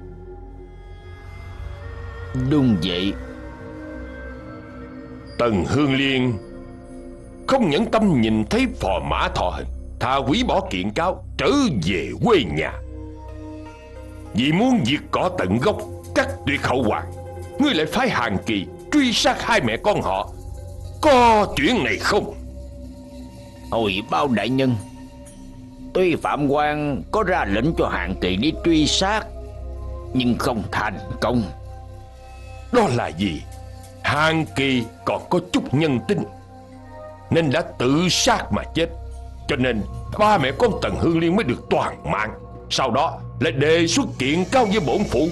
Đúng vậy. Tần Hương Liên không nhẫn tâm nhìn thấy phò mã thọ hình, thà hủy bỏ kiện cáo trở về quê nhà. Vì muốn diệt cỏ tận gốc, cắt tuyệt hậu hoạn, ngươi lại phái Hàn Kỳ truy sát hai mẹ con họ. Có chuyện này không? Hồi Bao đại nhân, tuy Phạm Quan có ra lệnh cho Hàn Kỳ đi truy sát, nhưng không thành công. Đó là gì? Hàn Kỳ còn có chút nhân tính nên đã tự sát mà chết. Cho nên ba mẹ con Tần Hương Liên mới được toàn mạng. Sau đó lại đề xuất kiện cáo với bổn phủ.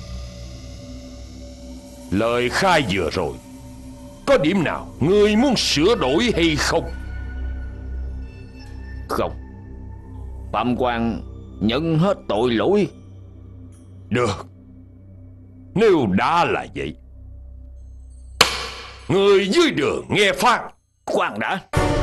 Lời khai vừa rồi có điểm nào ngươi muốn sửa đổi hay không? Không. Phạm Quan nhận hết tội lỗi. Được, nếu đã là vậy, người dưới đường nghe phán. Khoan đã.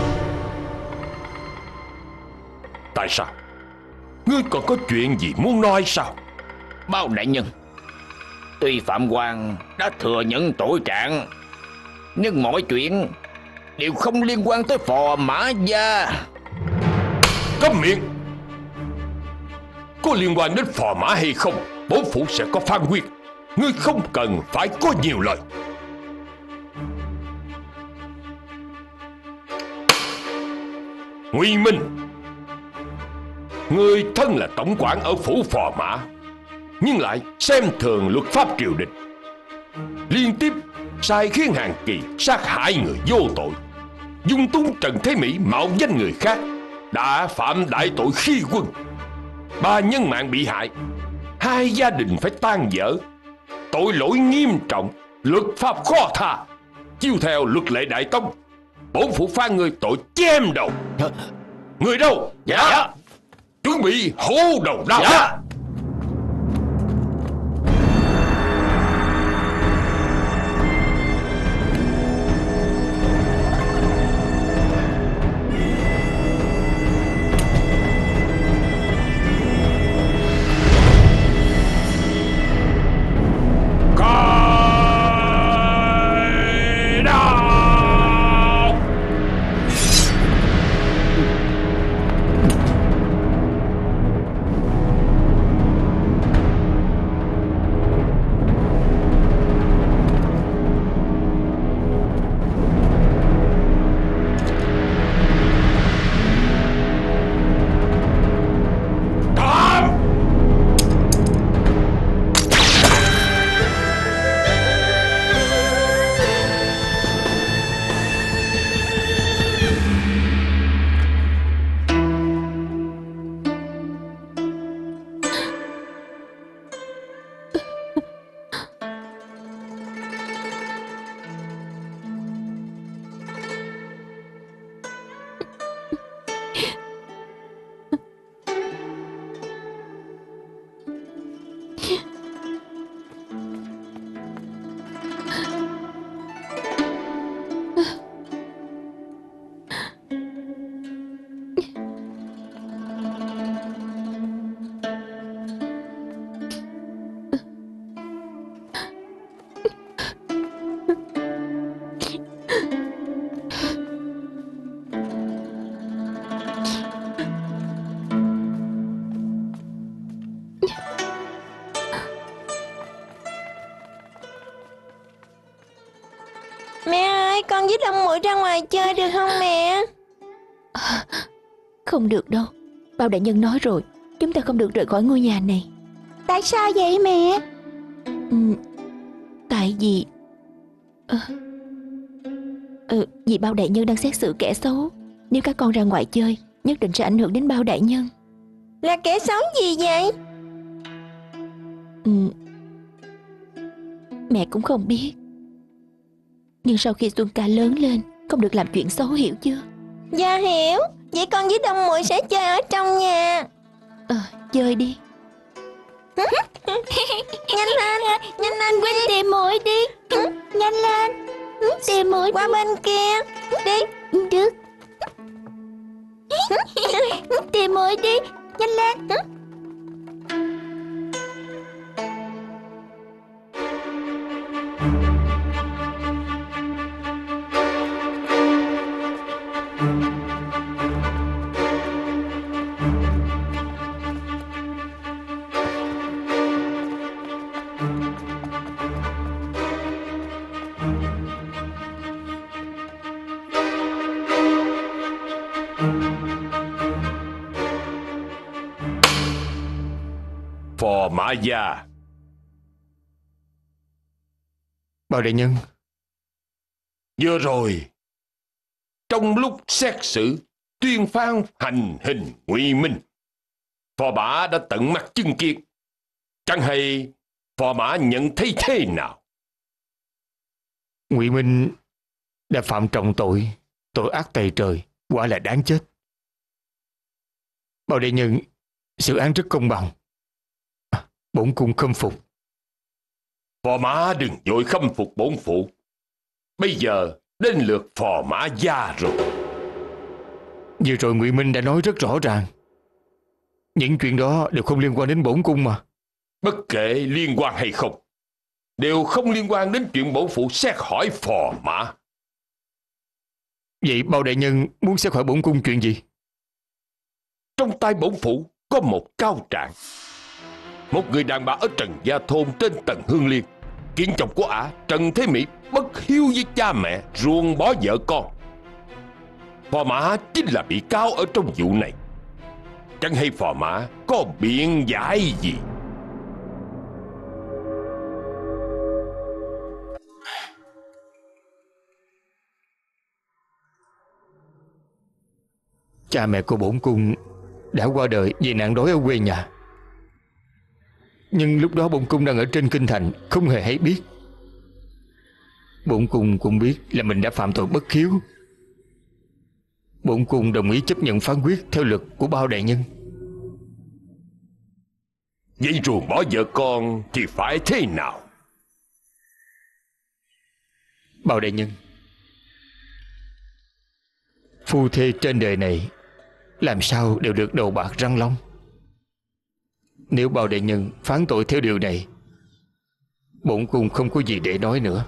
Tại sao? Ngươi còn có chuyện gì muốn nói sao? Bao đại nhân, tuy Phạm Quan đã thừa nhận tội trạng, nhưng mọi chuyện đều không liên quan tới Phò Mã Gia. Câm miệng! Có liên quan đến phò mã hay không, bổn phủ sẽ có phán quyết. Ngươi không cần phải có nhiều lời. Ngụy Minh, ngươi thân là tổng quản ở phủ phò mã, nhưng lại xem thường luật pháp triều đình, liên tiếp sai khiến Hàn Kỳ sát hại người vô tội, dung túng Trần Thế Mỹ mạo danh người khác, đã phạm đại tội khi quân. 3 nhân mạng bị hại, 2 gia đình phải tan vỡ, tội lỗi nghiêm trọng, luật pháp khó tha. Chiếu theo luật lệ Đại Tông, bổn phủ phán người tội chém đầu. Người đâu? Dạ. Chuẩn bị hổ đầu đao. Dạ. Mẹ ơi, con với Long Muội ra ngoài chơi được không mẹ? Không được đâu. Bao đại nhân nói rồi, chúng ta không được rời khỏi ngôi nhà này. Tại sao vậy mẹ? Tại vì vì Bao đại nhân đang xét xử kẻ xấu. Nếu các con ra ngoài chơi, nhất định sẽ ảnh hưởng đến Bao đại nhân. Là kẻ xấu gì vậy? Mẹ cũng không biết. Nhưng sau khi Xuân Ca lớn lên, không được làm chuyện xấu, hiểu chưa? Dạ hiểu. Vậy con với Đông Muội sẽ chơi ở trong nhà. Chơi đi. Nhanh lên Quỳnh tìm muội đi. Nhanh lên. Tìm muội qua bên kia. Đi. Được. Tìm muội đi. Nhanh lên. Phò Mã Gia. Bao đại nhân. Vừa rồi, trong lúc xét xử tuyên phán hành hình Ngụy Minh, Phò Mã đã tận mắt chứng kiến. Chẳng hay Phò Mã nhận thấy thế nào? Ngụy Minh đã phạm trọng tội, tội ác tày trời, quả là đáng chết. Bao đại nhân, xử án rất công bằng. Bổn cung khâm phục. Phò Mã đừng vội khâm phục bổn phụ. Bây giờ đến lượt Phò Mã Gia rồi. Vừa rồi Ngụy Minh đã nói rất rõ ràng. Những chuyện đó đều không liên quan đến bổn cung mà. Bất kể liên quan hay không, đều không liên quan đến chuyện bổn phụ xét hỏi Phò Mã. Vậy Bao đại nhân muốn xét hỏi bổn cung chuyện gì? Trong tay bổn phụ có một cáo trạng. Một người đàn bà ở Trần Gia Thôn tên Tần Hương Liên kiện chồng của ả Trần Thế Mỹ bất hiếu với cha mẹ, ruồng bỏ vợ con. Phò Mã chính là bị cáo ở trong vụ này. Chẳng hay Phò Mã có biện giải gì? Cha mẹ của bổn cung đã qua đời vì nạn đói ở quê nhà. Nhưng lúc đó bổn cung đang ở trên kinh thành, không hề hay biết. Bổn cung cũng biết là mình đã phạm tội bất hiếu. Bổn cung đồng ý chấp nhận phán quyết theo luật của Bao đại nhân. Vậy ruồng bỏ vợ con thì phải thế nào? Bao đại nhân, phu thê trên đời này làm sao đều được đầu bạc răng long. Nếu Bao đại nhân phán tội theo điều này, bổn cung không có gì để nói nữa.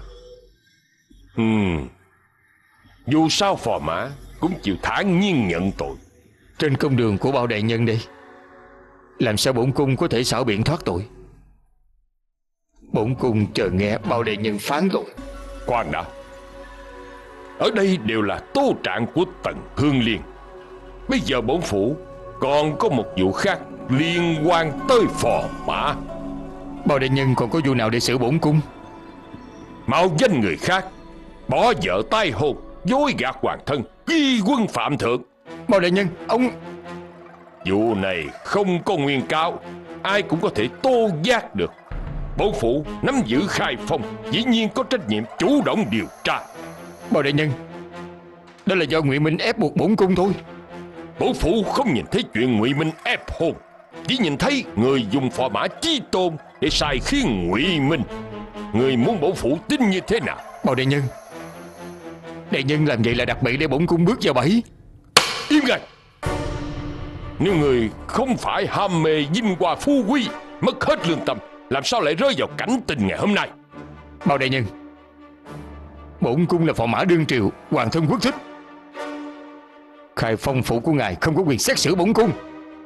Dù sao Phò Mã cũng chịu thản nhiên nhận tội. Trên công đường của Bao đại nhân đây, làm sao bổn cung có thể xảo biện thoát tội? Bổn cung chờ nghe Bao đại nhân phán tội. Khoan đã. Ở đây đều là tố trạng của Tần Hương Liên. Bây giờ bổn phủ còn có một vụ khác liên quan tới Phò Mã. Bao đại nhân còn có vụ nào để xử bổn cung? Mạo danh người khác, bỏ vợ tái hôn, dối gạt hoàng thân, ghi quân phạm thượng. Bao đại nhân, ông... Vụ này không có nguyên cáo, ai cũng có thể tố giác được. Bổn phủ nắm giữ Khai Phong, dĩ nhiên có trách nhiệm chủ động điều tra. Bao đại nhân, đó là do Ngụy Minh ép buộc bổn cung thôi. Bổn phủ không nhìn thấy chuyện Ngụy Minh ép hôn, chỉ nhìn thấy người dùng Phò Mã chí tôn để sai khiến Ngụy Minh. Người muốn bổn phủ tin như thế nào? Bao đại nhân làm vậy là đặt bẫy để bổn cung bước vào bẫy. Im ngay! Nếu người không phải ham mê vinh hoa phú quý, mất hết lương tâm, làm sao lại rơi vào cảnh tình ngày hôm nay? Bao đại nhân, bổn cung là Phò Mã đương triều, hoàng thân quốc thích. Khai Phong phủ của ngài không có quyền xét xử bổn cung.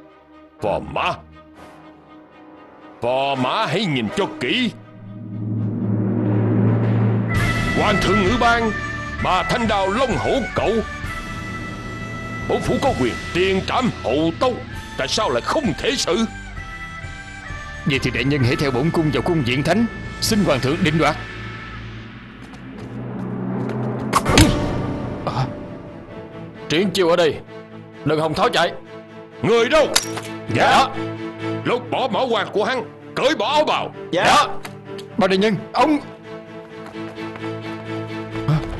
Phò Mã hãy nhìn cho kỹ. Hoàng thượng ngữ ban, bà Thanh Đào Long Hổ Cậu. Bổn phủ có quyền tiền trảm hậu tấu, tại sao lại không thể xử? Vậy thì đại nhân hãy theo bổn cung vào cung viện thánh, xin hoàng thượng định đoạt. Triển chiêu ở đây, đừng hòng tháo chạy. Người đâu? Dạ. Lột bỏ mã quan của hắn, cởi bỏ áo bào. Dạ. Bao đại nhân, ông...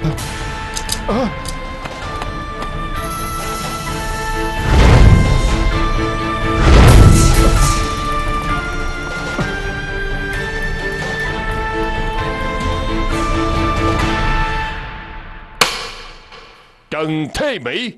Trần Thế Mỹ,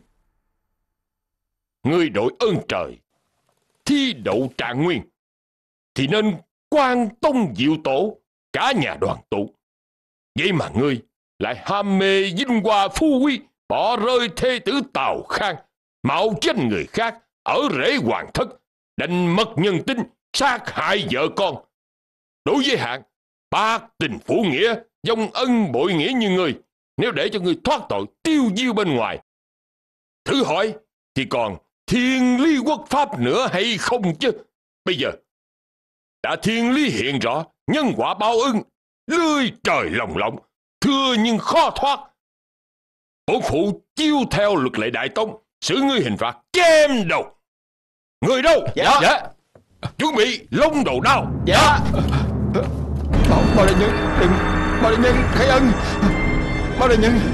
ngươi đội ơn trời thi đậu Trạng Nguyên thì nên quan tông diệu tổ, cả nhà đoàn tụ. Vậy mà ngươi lại ham mê vinh hoa phú quý, bỏ rơi thê tử Tào Khang, mạo danh người khác ở rễ hoàng thất, đánh mất nhân tính, sát hại vợ con. Đối với hạng bạc tình phụ nghĩa, vong ân bội nghĩa như ngươi, nếu để cho ngươi thoát tội tiêu diêu bên ngoài, thử hỏi thì còn thiên lý quốc pháp nữa hay không chứ? Bây giờ đã thiên lý hiện rõ, nhân quả báo ứng, lưới trời lồng lộng, thưa nhưng khó thoát. Bổn phụ chiêu theo luật lệ Đại Tông, xử ngươi hình phạt chém đầu. Người đâu? Dạ. Chuẩn bị lông đầu đao. Dạ. Bao đại nhân, đừng. Bao đại nhân, khai ân. Bao đại nhân.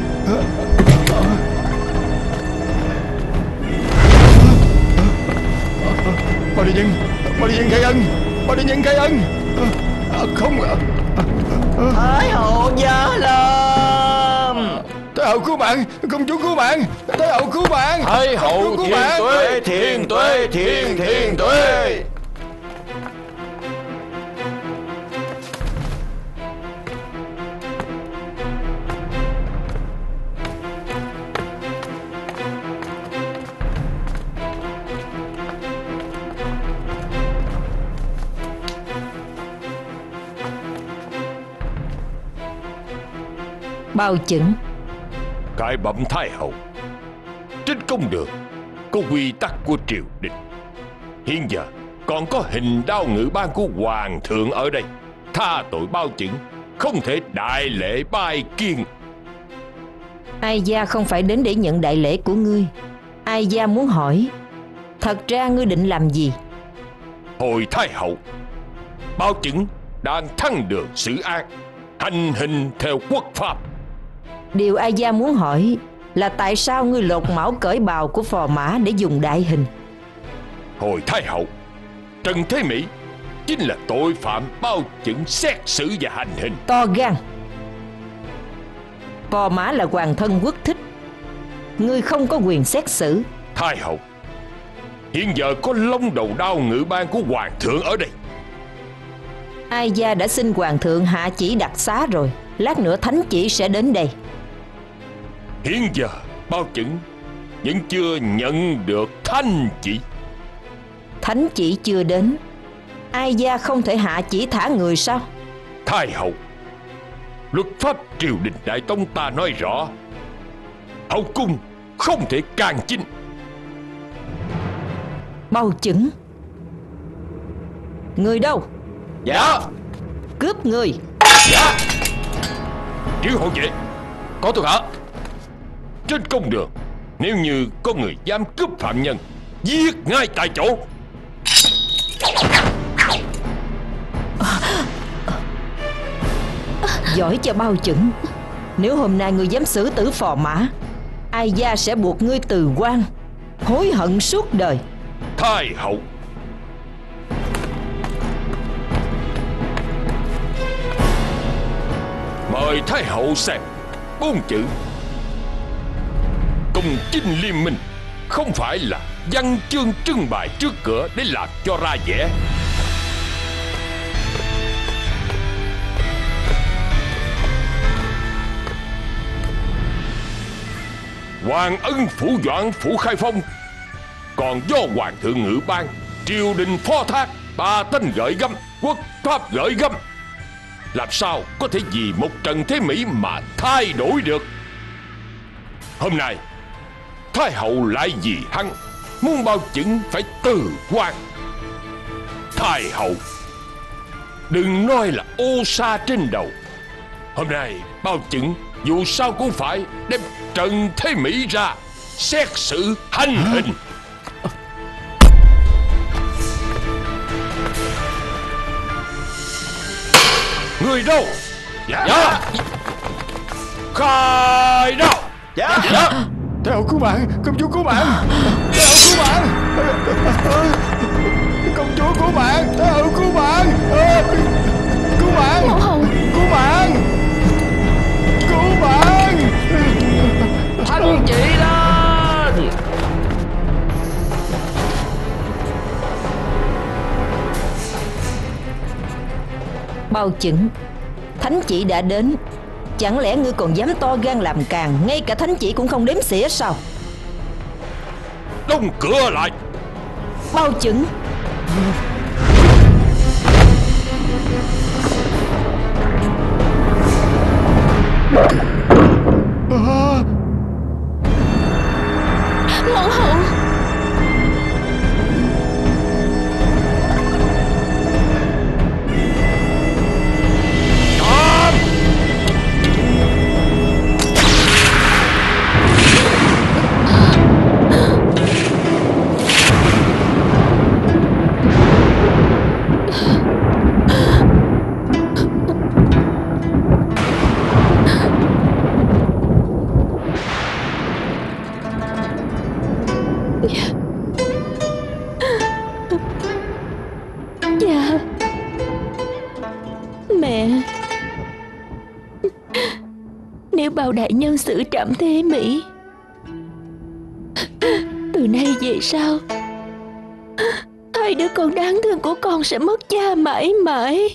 Bao đại nhân khai ân. Bao đại nhân khai ân. Không. Thái hậu giá lâm. Thái hậu cứu mạng, công chúa cứu mạng. Thái hậu cứu mạng. Thái hậu thiên tuế, thiên tuế, thiên tuế. Bao Chững. Cải bẩm Thái hậu, trên công đường có quy tắc của triều đình. Hiện giờ còn có hình đao ngự ban của hoàng thượng ở đây, tha tội Bao Chững không thể đại lễ拜kiêng. Ai gia không phải đến để nhận đại lễ của ngươi. Ai gia muốn hỏi, thật ra ngươi định làm gì? Hồi Thái hậu, Bao Chững đang thăng đường xử án, hành hình theo quốc pháp. Điều ai gia muốn hỏi là tại sao ngươi lột mão cởi bào của phò mã để dùng đại hình? Hồi Thái hậu, Trần Thế Mỹ chính là tội phạm Bao Chững xét xử và hành hình. To gan! Phò mã là hoàng thân quốc thích, ngươi không có quyền xét xử. Thái hậu, hiện giờ có long đầu đao ngự ban của hoàng thượng ở đây. Ai gia đã xin hoàng thượng hạ chỉ đặc xá rồi, lát nữa thánh chỉ sẽ đến đây. Hiện giờ Bao Chững vẫn chưa nhận được thánh chỉ. Thánh chỉ chưa đến, ai gia không thể hạ chỉ thả người sao? Thái hậu, luật pháp triều đình Đại Tông ta nói rõ, hậu cung không thể can chinh. Bao Chững, người đâu? Dạ. Cướp người. Dạ. Triệu hộ vệ, Có thuộc hạ. trên công đường nếu như có người dám cướp phạm nhân, giết ngay tại chỗ. Giỏi cho Bao Chững. Nếu hôm nay ngươi dám xử tử phò mã, ai gia sẽ buộc ngươi từ quan, hối hận suốt đời. Thái hậu, mời Thái hậu xem 4 chữ: công chinh liêm minh, không phải là văn chương trưng bày trước cửa để làm cho ra vẻ. Hoàng ân phủ Doãn phủ Khai Phong còn do hoàng thượng ngự ban, triều đình phó thác, ba tánh gợi gắm, quốc pháp gợi gắm, làm sao có thể vì một Trần Thế Mỹ mà thay đổi được. Hôm nay Thái hậu lại vì hắn muốn Bao Chững phải từ quan. Thái hậu, đừng nói là ô sa trên đầu. Hôm nay Bao Chững dù sao cũng phải đem Trần Thế Mỹ ra xét xử hành hình. Người đâu? Dạ. Khai đao. Dạ. Thái hậu cứu mạng, công chúa cứu mạng. Thái hậu cứu mạng. Công chúa cứu mạng, Thái hậu cứu mạng. Cứu mạng. Mẫu hậu. Cứu mạng. Cứu mạng. Thanh chỉ lên. Bao chững, thánh chỉ đã đến. Chẳng lẽ ngươi còn dám to gan làm càn, ngay cả thánh chỉ cũng không đếm xỉa sao? Đóng cửa lại. Bao chững. Mẫu hậu. Dạ. Mẹ. Nếu Bao đại nhân xử trẫm thế mỹ, từ nay về sau, hai đứa con đáng thương của con sẽ mất cha mãi mãi.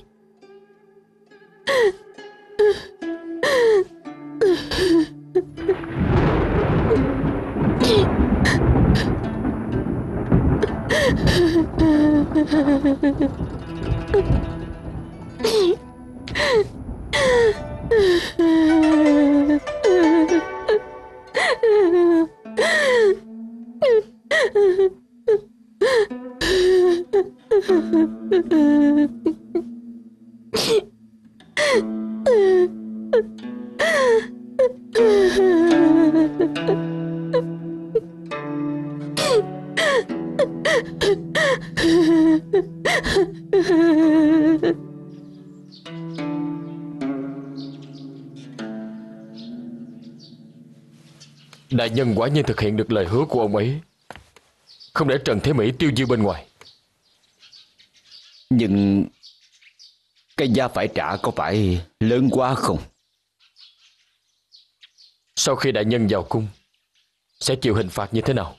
Đại nhân quả nhiên thực hiện được lời hứa của ông ấy, không để Trần Thế Mỹ tiêu diêu bên ngoài. Nhưng cái giá phải trả có phải lớn quá không? Sau khi đại nhân vào cung, sẽ chịu hình phạt như thế nào?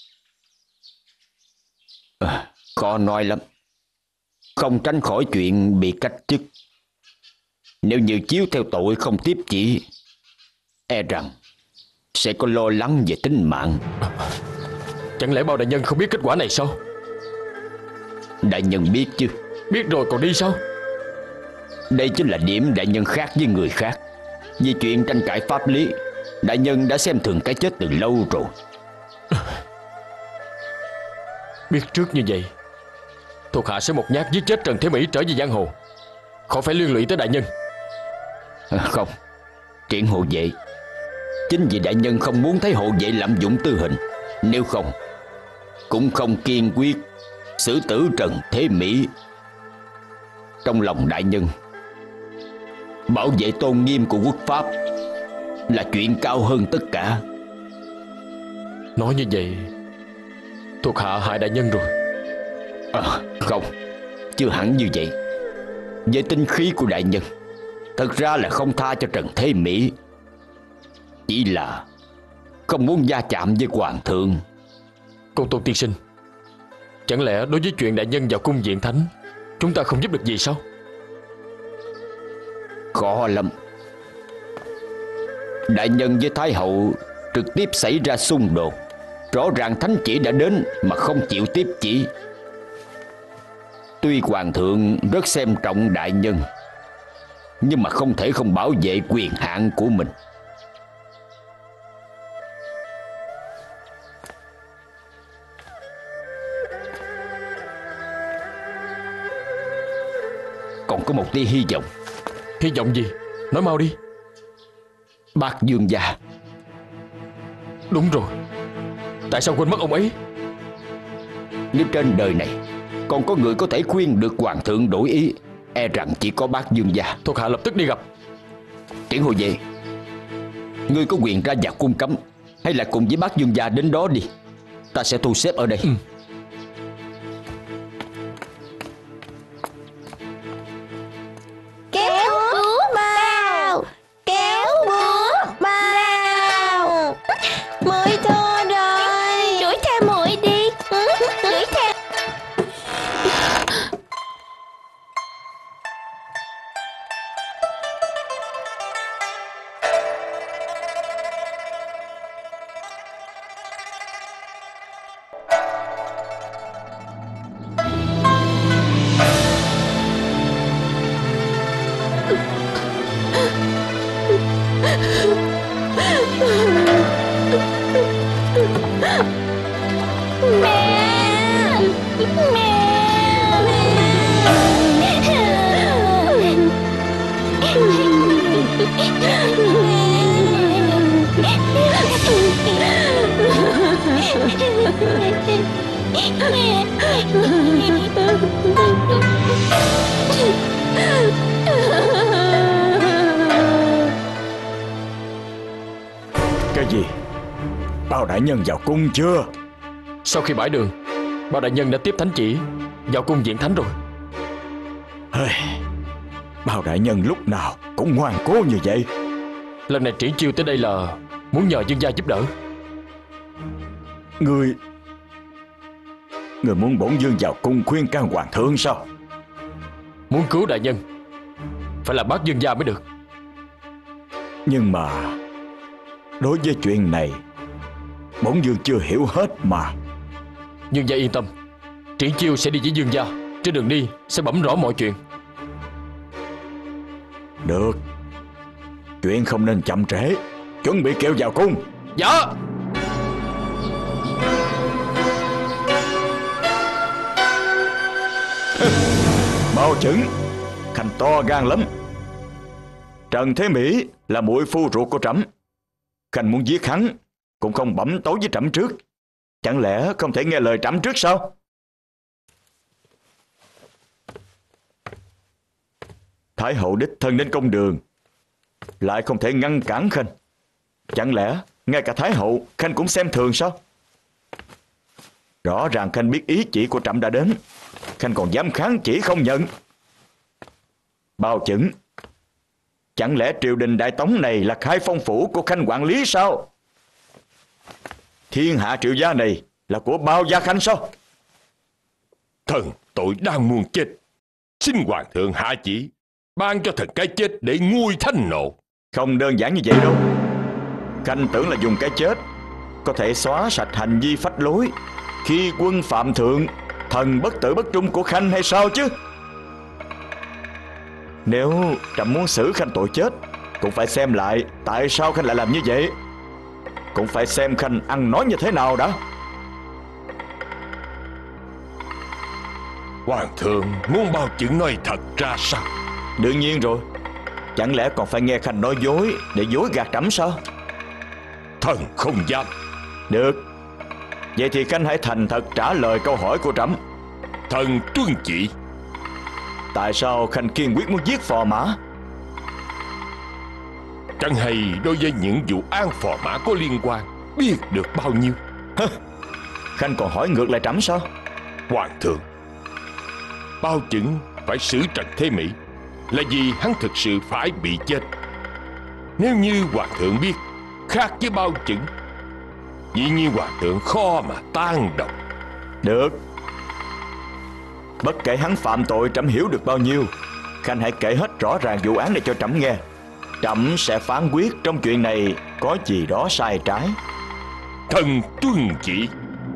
Khó nói lắm. Không tránh khỏi chuyện bị cách chức. Nếu như chiếu theo tội không tiếp chỉ, e rằng sẽ có lo lắng về tính mạng. Chẳng lẽ Bao đại nhân không biết kết quả này sao? Đại nhân biết chứ. Biết rồi còn đi sao? Đây chính là điểm đại nhân khác với người khác. Vì chuyện tranh cãi pháp lý, đại nhân đã xem thường cái chết từ lâu rồi. Biết trước như vậy, thuộc hạ sẽ một nhát giết chết Trần Thế Mỹ trở về giang hồ, khỏi phải liên lụy tới đại nhân. Không, Triển hộ vệ, chính vì đại nhân không muốn thấy hộ vệ lạm dụng tư hình, nếu không cũng không kiên quyết xử tử Trần Thế Mỹ. Trong lòng đại nhân, bảo vệ tôn nghiêm của quốc pháp là chuyện cao hơn tất cả. Nói như vậy, thuộc hạ hại đại nhân rồi. Không, chưa hẳn như vậy. Với tính khí của đại nhân, thật ra là không tha cho Trần Thế Mỹ, chỉ là không muốn va chạm với hoàng thượng. Công tôn tiên sinh, chẳng lẽ đối với chuyện đại nhân vào cung viện thánh, chúng ta không giúp được gì sao? Khó lắm. Đại nhân với Thái hậu trực tiếp xảy ra xung đột. Rõ ràng thánh chỉ đã đến mà không chịu tiếp chỉ. Tuy hoàng thượng rất xem trọng đại nhân, nhưng mà không thể không bảo vệ quyền hạn của mình. Còn có một tia hy vọng. Hy vọng gì? Nói mau đi. Bác Dương gia. Đúng rồi, tại sao quên mất ông ấy? Nếu trên đời này còn có người có thể khuyên được hoàng thượng đổi ý, e rằng chỉ có bác Dương gia. Thuộc hạ lập tức đi gặp. Triển hộ vệ, Ngươi có quyền ra vào cung cấm, hay là cùng với bác Dương gia đến đó đi. Ta sẽ thu xếp ở đây. Kéo búa bao, kéo búa bao. Muội thua rồi. Đuổi theo muội đi. Đuổi theo. Cái gì? Bao đại nhân vào cung chưa? Sau khi bãi đường, bao đại nhân đã tiếp thánh chỉ vào cung diện thánh rồi. Bao đại nhân lúc nào cũng ngoan cố như vậy. Lần này Triển Chiêu tới đây là muốn nhờ Dương gia giúp đỡ. Người muốn bổn vương vào cung khuyên can hoàng thượng sao? Muốn cứu đại nhân phải là bác Dương gia mới được. Nhưng mà đối với chuyện này, bổn vương chưa hiểu hết mà. Dương gia yên tâm, Triển Chiêu sẽ đi với Dương gia. Trên đường đi sẽ bẩm rõ mọi chuyện. Được, chuyện không nên chậm trễ. Chuẩn bị kêu vào cung. Dạ. Bao Chững, Khanh to gan lắm. Trần Thế Mỹ là muội phu ruột của trẫm. Khanh muốn giết hắn cũng không bẩm tấu với trẫm trước. Chẳng lẽ không thể nghe lời trẫm trước sao? Thái hậu đích thân đến công đường, lại không thể ngăn cản Khanh. Chẳng lẽ ngay cả Thái hậu Khanh cũng xem thường sao? Rõ ràng Khanh biết ý chỉ của trẫm đã đến, Khanh còn dám kháng chỉ không nhận. Bao Chững, chẳng lẽ triều đình Đại Tống này là Khai Phong phủ của Khanh quản lý sao? Thiên hạ triệu gia này là của Bao gia Khanh sao? Thần tội đang muôn chết, xin hoàng thượng hạ chỉ ban cho thần cái chết để nguôi thanh nộ. Không đơn giản như vậy đâu. Khanh tưởng là dùng cái chết có thể xóa sạch hành vi phách lối khi quân phạm thượng, thần bất tử bất trung của Khanh hay sao chứ? Nếu trẫm muốn xử Khanh tội chết, cũng phải xem lại tại sao Khanh lại làm như vậy. Cũng phải xem Khanh ăn nói như thế nào đã. Hoàng thượng muốn Bao Chững nói thật ra sao? Đương nhiên rồi. Chẳng lẽ còn phải nghe Khanh nói dối để dối gạt trẫm sao? Thần không dám. Được, vậy thì Khanh hãy thành thật trả lời câu hỏi của trẫm. Thần tuân chỉ. Tại sao Khanh kiên quyết muốn giết Phò Mã? Chẳng hay đối với những vụ án Phò Mã có liên quan biết được bao nhiêu. Khanh còn hỏi ngược lại trẫm sao? Hoàng thượng, Bao Chững phải xử Trần Thế Mỹ là vì hắn thực sự phải bị chết. Nếu như hoàng thượng biết khác với Bao Chững, dĩ nhiên hoàng thượng khó mà tan động. Được, bất kể hắn phạm tội trẫm hiểu được bao nhiêu, Khanh hãy kể hết rõ ràng vụ án này cho trẫm nghe. Trẫm sẽ phán quyết trong chuyện này có gì đó sai trái. Thần tuân chỉ.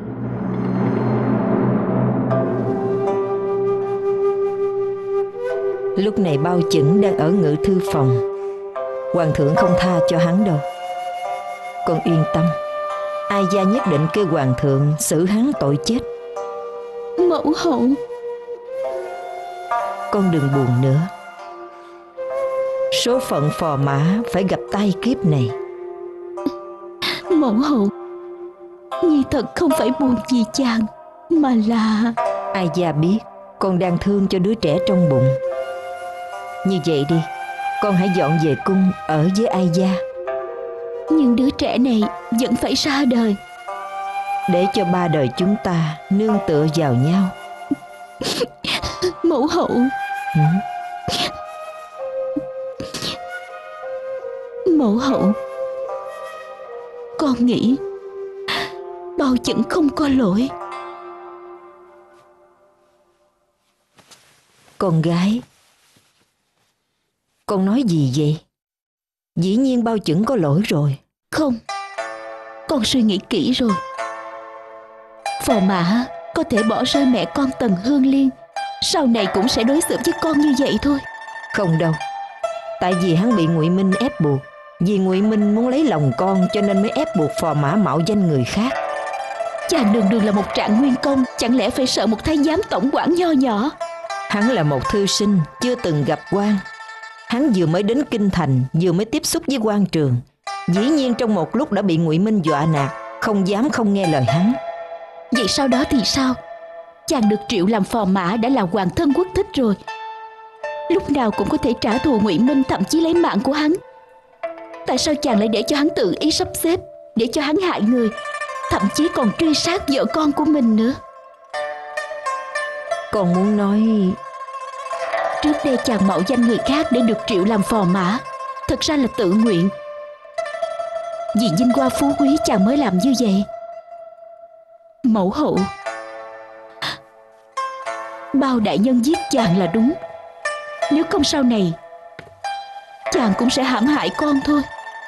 Lúc này Bao Chững đang ở ngự thư phòng. Hoàng thượng không tha cho hắn đâu. Con yên tâm, Ai gia nhất định kêu hoàng thượng xử hắn tội chết. Mẫu hậu, con đừng buồn nữa. Số phận Phò Mã phải gặp tai kiếp này. mẫu hậu, Nhi thật không phải buồn vì chàng, mà là... Ai gia biết con đang thương cho đứa trẻ trong bụng. Như vậy đi, con hãy dọn về cung ở với Ai gia. Nhưng đứa trẻ này vẫn phải ra đời. Để cho ba đời chúng ta nương tựa vào nhau. Mẫu hậu. Ừ. Mẫu hậu, con nghĩ Bao Chẩn không có lỗi. Con gái, con nói gì vậy? Dĩ nhiên Bao Chẩn có lỗi rồi. Không, con suy nghĩ kỹ rồi. Phò Mã có thể bỏ rơi mẹ con Tần Hương Liên, sau này cũng sẽ đối xử với con như vậy thôi. Không đâu. Tại vì hắn bị Ngụy Minh ép buộc. Vì Ngụy Minh muốn lấy lòng con cho nên mới ép buộc Phò Mã mạo danh người khác. Chàng đường đường là một trạng nguyên công, chẳng lẽ phải sợ một thái giám tổng quản nho nhỏ? Hắn là một thư sinh chưa từng gặp quan. Hắn vừa mới đến kinh thành, vừa mới tiếp xúc với quan trường, dĩ nhiên trong một lúc đã bị Ngụy Minh dọa nạt, không dám không nghe lời hắn. Vậy sau đó thì sao? Chàng được triệu làm phò mã đã là hoàng thân quốc thích rồi, lúc nào cũng có thể trả thù Ngụy Minh, thậm chí lấy mạng của hắn. Tại sao chàng lại để cho hắn tự ý sắp xếp, để cho hắn hại người, thậm chí còn truy sát vợ con của mình nữa? Con muốn nói... Trước đây chàng mạo danh người khác để được triệu làm phò mã, thật ra là tự nguyện. Vì vinh hoa phú quý chàng mới làm như vậy. Mẫu hậu, Bao đại nhân giết chàng là đúng. Nếu không sau này chàng cũng sẽ hãm hại con thôi.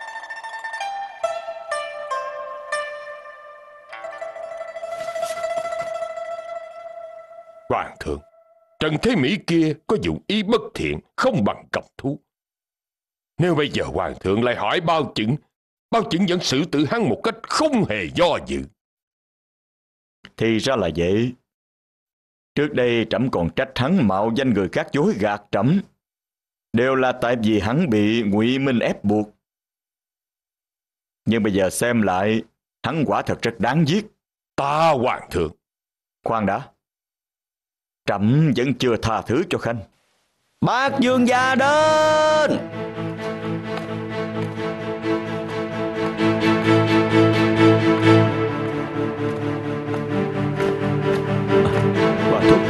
Hoàng thượng, Trần Thế Mỹ kia có dụng ý bất thiện, không bằng cầm thú. Nếu bây giờ hoàng thượng lại hỏi Bao Chẩn vẫn xử tử hắn một cách không hề do dự. Thì ra là vậy. Trước đây trẫm còn trách hắn mạo danh người khác dối gạt trẫm, đều là tại vì hắn bị Ngụy Minh ép buộc. Nhưng bây giờ xem lại, hắn quả thật rất đáng giết. Ta hoàng thượng. Khoan đã, trẫm vẫn chưa tha thứ cho Khanh. Bác vương gia đến. Hoàng thúc.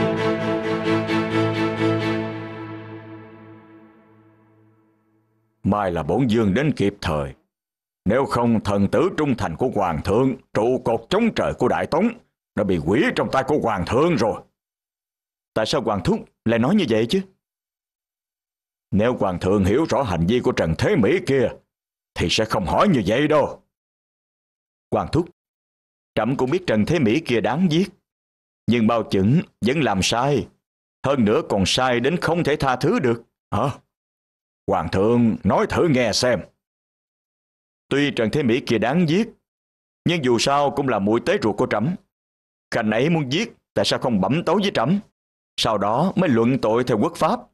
May là bổn vương đến kịp thời. Nếu không, thần tử trung thành của hoàng thượng, trụ cột chống trời của Đại Tống, đã bị hủy trong tay của hoàng thượng rồi. Tại sao hoàng thúc lại nói như vậy chứ? Nếu hoàng thượng hiểu rõ hành vi của Trần Thế Mỹ kia, thì sẽ không hỏi như vậy đâu. Hoàng thúc, trẫm cũng biết Trần Thế Mỹ kia đáng giết, nhưng Bao Chẩn vẫn làm sai, hơn nữa còn sai đến không thể tha thứ được. Hả? Hoàng thượng nói thử nghe xem. Tuy Trần Thế Mỹ kia đáng giết, nhưng dù sao cũng là muội tế ruột của trẫm. Khanh ấy muốn giết, tại sao không bẩm tấu với trẫm, sau đó mới luận tội theo quốc pháp?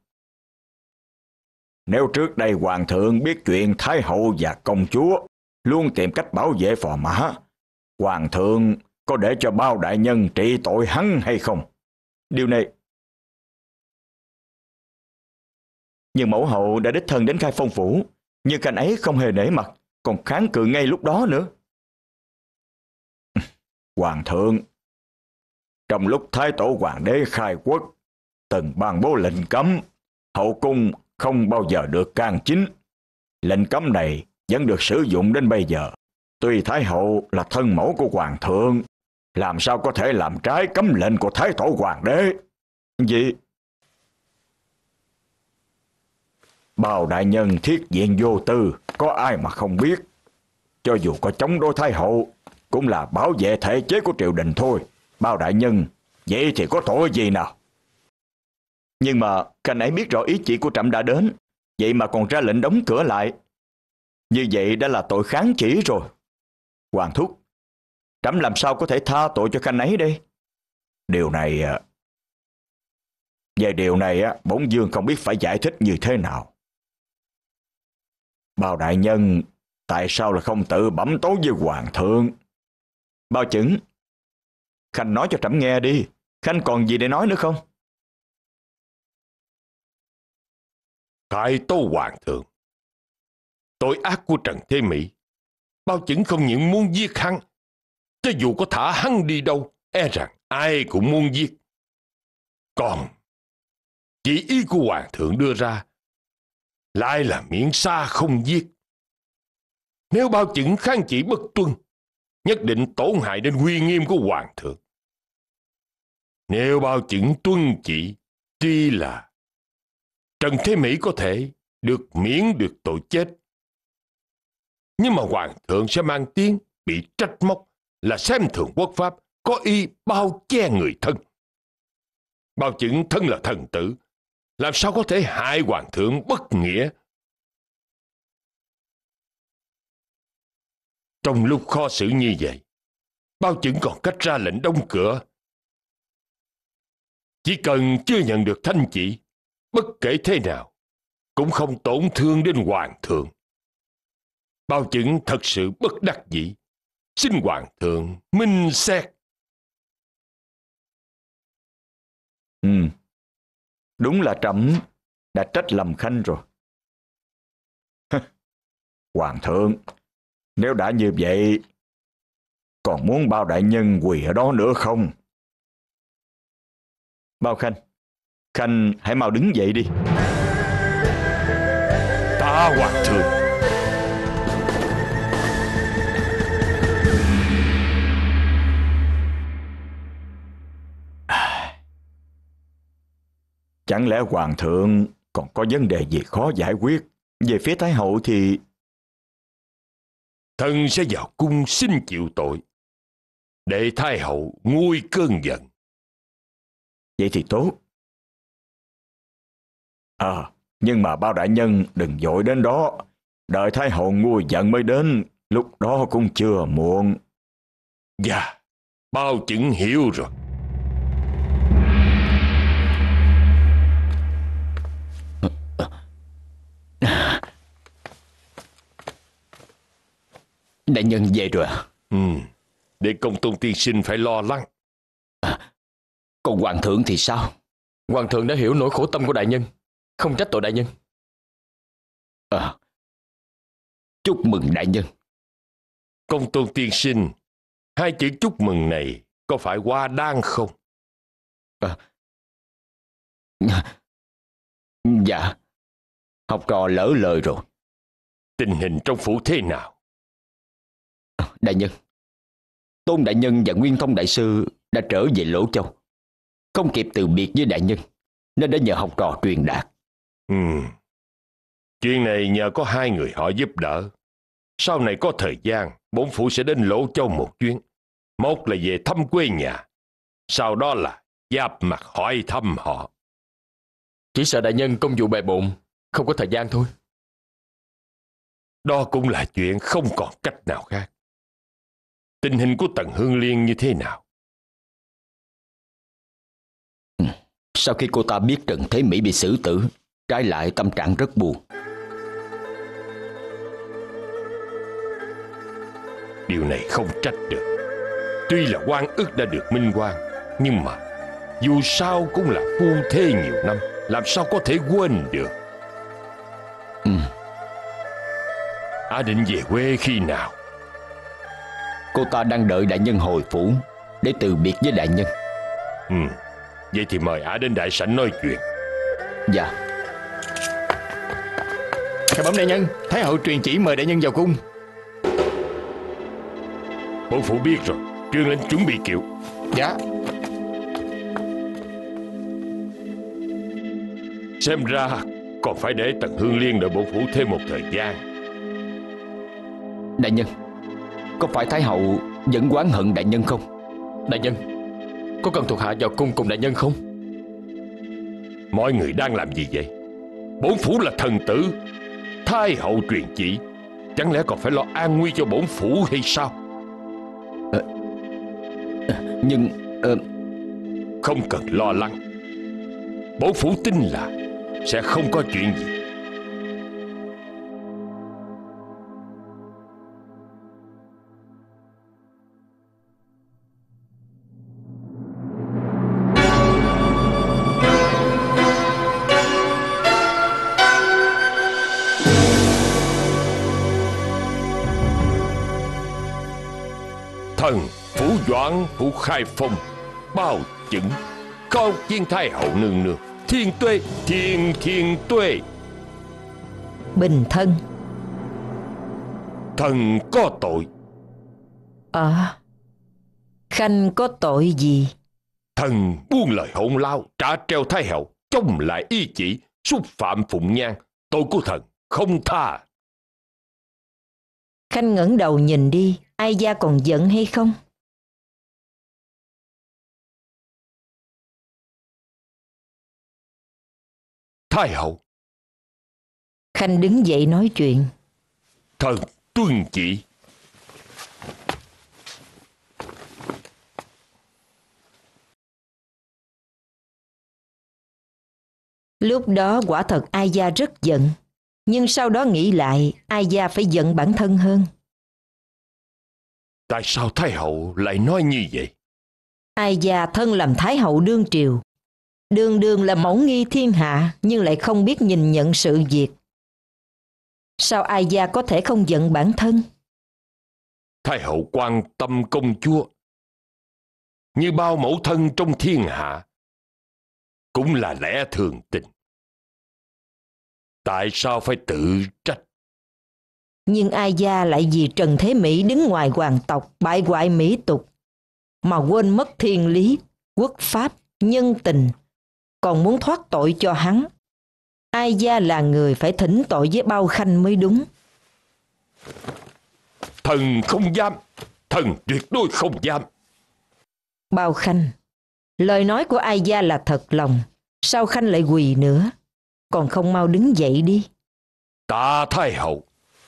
Nếu trước đây hoàng thượng biết chuyện Thái hậu và công chúa luôn tìm cách bảo vệ phò mã, hoàng thượng có để cho Bao đại nhân trị tội hắn hay không? Điều này... Nhưng mẫu hậu đã đích thân đến Khai Phong phủ, nhưng Khanh ấy không hề nể mặt, còn kháng cự ngay lúc đó nữa. Hoàng thượng, trong lúc Thái tổ hoàng đế khai quốc, từng ban bố lệnh cấm, hậu cung không bao giờ được can chính. Lệnh cấm này vẫn được sử dụng đến bây giờ. Tuy Thái hậu là thân mẫu của hoàng thượng, làm sao có thể làm trái cấm lệnh của Thái tổ hoàng đế? Gì? Bao đại nhân thiết diện vô tư, có ai mà không biết. Cho dù có chống đối Thái hậu, cũng là bảo vệ thể chế của triều đình thôi. Bao đại nhân, vậy thì có tội gì nào? Nhưng mà Khanh ấy biết rõ ý chỉ của trẫm đã đến, vậy mà còn ra lệnh đóng cửa lại. Như vậy đã là tội kháng chỉ rồi. Hoàng thúc, trẫm làm sao có thể tha tội cho Khanh ấy đây? Về điều này, bổn vương không biết phải giải thích như thế nào. Bao đại nhân, tại sao là không tự bẩm tấu với hoàng thượng? Bao Chẩn, Khanh nói cho trẫm nghe đi. Khanh còn gì để nói nữa không? Thái tổ hoàng thượng, tội ác của Trần Thế Mỹ Bao Chững không những muốn giết hắn, cho dù có thả hắn đi đâu, e rằng ai cũng muốn giết. Còn chỉ ý của hoàng thượng đưa ra lại là miễn xa không giết. Nếu Bao Chững kháng chỉ bất tuân, nhất định tổn hại đến uy nghiêm của hoàng thượng. Nếu Bao Chững tuân chỉ, tuy là Trần Thế Mỹ có thể được miễn được tội chết, nhưng mà hoàng thượng sẽ mang tiếng bị trách móc là xem thường quốc pháp, có ý bao che người thân. Bao Chững thân là thần tử, làm sao có thể hại hoàng thượng bất nghĩa. Trong lúc khó xử như vậy, Bao Chững còn cách ra lệnh đóng cửa. Chỉ cần chưa nhận được thanh chỉ, bất kể thế nào cũng không tổn thương đến hoàng thượng. Bao Chững thật sự bất đắc dĩ, xin hoàng thượng minh xét. Đúng là trẫm đã trách lầm Khanh rồi. Hoàng thượng, nếu đã như vậy, còn muốn Bao đại nhân quỳ ở đó nữa không? Bao Khanh, Khanh hãy mau đứng dậy đi. Ta hoàng thượng. Chẳng lẽ hoàng thượng còn có vấn đề gì khó giải quyết? Về phía Thái hậu thì... Thần sẽ vào cung xin chịu tội, để Thái hậu nguôi cơn giận. Vậy thì tốt. Nhưng mà Bao đại nhân đừng vội đến đó. Đợi Thái hậu nguôi giận mới đến, lúc đó cũng chưa muộn. Dạ, Bao Chững hiểu rồi. Đại nhân về rồi à? Để Công Tôn tiên sinh phải lo lắng. Còn hoàng thượng thì sao? Hoàng thượng đã hiểu nỗi khổ tâm của đại nhân, không trách tội đại nhân. Chúc mừng đại nhân. Công Tôn tiên sinh, hai chữ chúc mừng này có phải quá đáng không? Dạ, học trò lỡ lời rồi. Tình hình trong phủ thế nào? Đại nhân, Tôn đại nhân và Nguyên Thông đại sư đã trở về Lỗ Châu, không kịp từ biệt với đại nhân nên đã nhờ học trò truyền đạt. Chuyện này nhờ có hai người họ giúp đỡ. Sau này có thời gian, bổn phủ sẽ đến Lỗ Châu một chuyến. Một là về thăm quê nhà, sau đó là giáp mặt hỏi thăm họ. Chỉ sợ đại nhân công vụ bề bộn, không có thời gian thôi. Đó cũng là chuyện không còn cách nào khác. Tình hình của Tần Hương Liên như thế nào? Sau khi cô ta biết Trần Thế Mỹ bị xử tử, trái lại tâm trạng rất buồn. Điều này không trách được. Tuy là oan ức đã được minh oan, nhưng mà dù sao cũng là phu thê nhiều năm, làm sao có thể quên được. Định về quê khi nào? Cô ta đang đợi đại nhân hồi phủ để từ biệt với đại nhân. Vậy thì mời đến đại sảnh nói chuyện. Dạ. Khải bẩm đại nhân, Thái hậu truyền chỉ mời đại nhân vào cung. Bổn phủ biết rồi, truyền lệnh chuẩn bị kiệu. Dạ. Xem ra còn phải để Tần Hương Liên đợi bổn phủ thêm một thời gian. Đại nhân, có phải Thái hậu vẫn oán hận đại nhân không? Đại nhân, có cần thuộc hạ vào cung cùng đại nhân không? Mọi người đang làm gì vậy? Bổn phủ là thần tử, Thái hậu truyền chỉ, chẳng lẽ còn phải lo an nguy cho bổn phủ hay sao? Nhưng không cần lo lắng. Bổn phủ tin là sẽ không có chuyện gì. Phủ Doãn, phủ Khai Phong, bao chứng con chiên Thái hậu nương nương. Thiên tuế, thiên tuế. Bình thân. Thần có tội. Khanh có tội gì? Thần buông lời hỗn láo, trả treo Thái hậu, chống lại ý chỉ, xúc phạm Phụng Nhan. Tội của thần không tha. Khanh ngẩng đầu nhìn đi, Ai Gia còn giận hay không? Thái hậu. Khanh đứng dậy nói chuyện. Thần tuân chỉ. Lúc đó quả thật Ai Gia rất giận, nhưng sau đó nghĩ lại, Ai Gia phải giận bản thân hơn. Tại sao Thái hậu lại nói như vậy? Ai Gia thân làm Thái hậu đương triều, đường đường là mẫu nghi thiên hạ, nhưng lại không biết nhìn nhận sự việc. Sao Ai Gia có thể không giận bản thân? Thái hậu quan tâm công chúa như bao mẫu thân trong thiên hạ, cũng là lẽ thường tình. Tại sao phải tự trách? Nhưng Ai Gia lại vì Trần Thế Mỹ đứng ngoài hoàng tộc, bại hoại mỹ tục, mà quên mất thiên lý, quốc pháp, nhân tình, còn muốn thoát tội cho hắn. Ai Gia là người phải thỉnh tội với Bao Khanh mới đúng. Thần không dám, thần tuyệt đối không dám. Bao Khanh, lời nói của Ai Gia là thật lòng, sao Khanh lại quỳ nữa? Còn không mau đứng dậy đi. Tạ Thái hậu.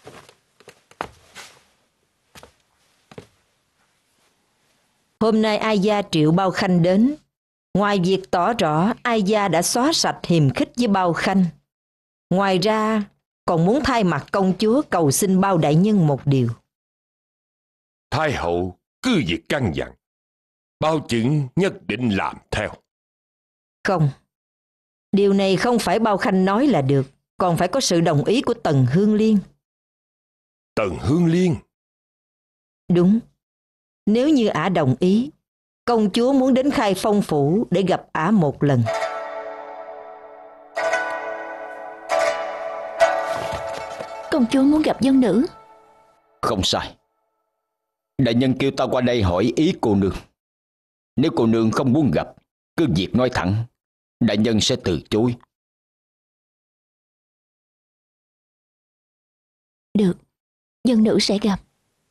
Hôm nay Ai Gia triệu Bao Khanh đến, ngoài việc tỏ rõ Ai Gia đã xóa sạch hiềm khích với Bao Khanh, ngoài ra còn muốn thay mặt công chúa cầu xin Bao đại nhân một điều. Thái hậu cứ việc căn dặn, Bao chứng nhất định làm theo. Không, điều này không phải Bao Khanh nói là được, còn phải có sự đồng ý của Tần Hương Liên. Tần Hương Liên? Đúng, nếu như ả đồng ý, công chúa muốn đến Khai Phong phủ để gặp ả một lần. Công chúa muốn gặp dân nữ. Không sai. Đại nhân kêu ta qua đây hỏi ý cô nương. Nếu cô nương không muốn gặp, cứ việc nói thẳng, đại nhân sẽ từ chối. Được, dân nữ sẽ gặp.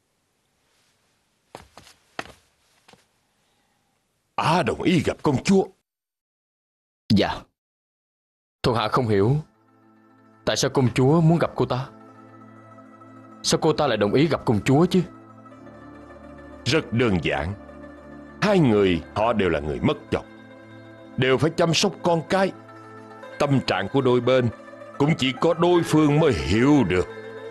Đồng ý gặp công chúa. Dạ. Thuộc hạ không hiểu tại sao công chúa muốn gặp cô ta. Sao cô ta lại đồng ý gặp công chúa chứ? Rất đơn giản. Hai người họ đều là người mất chồng, đều phải chăm sóc con cái. Tâm trạng của đôi bên cũng chỉ có đối phương mới hiểu được.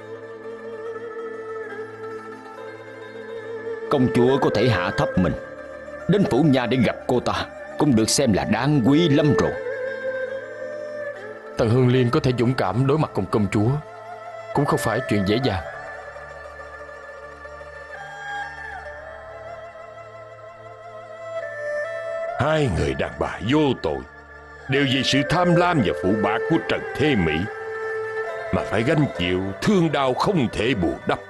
Công chúa có thể hạ thấp mình, đến phủ nhà để gặp cô ta cũng được xem là đáng quý lắm rồi. Tần Hương Liên có thể dũng cảm đối mặt cùng công chúa cũng không phải chuyện dễ dàng. Hai người đàn bà vô tội, đều vì sự tham lam và phụ bạc của Trần Thế Mỹ mà phải gánh chịu thương đau không thể bù đắp.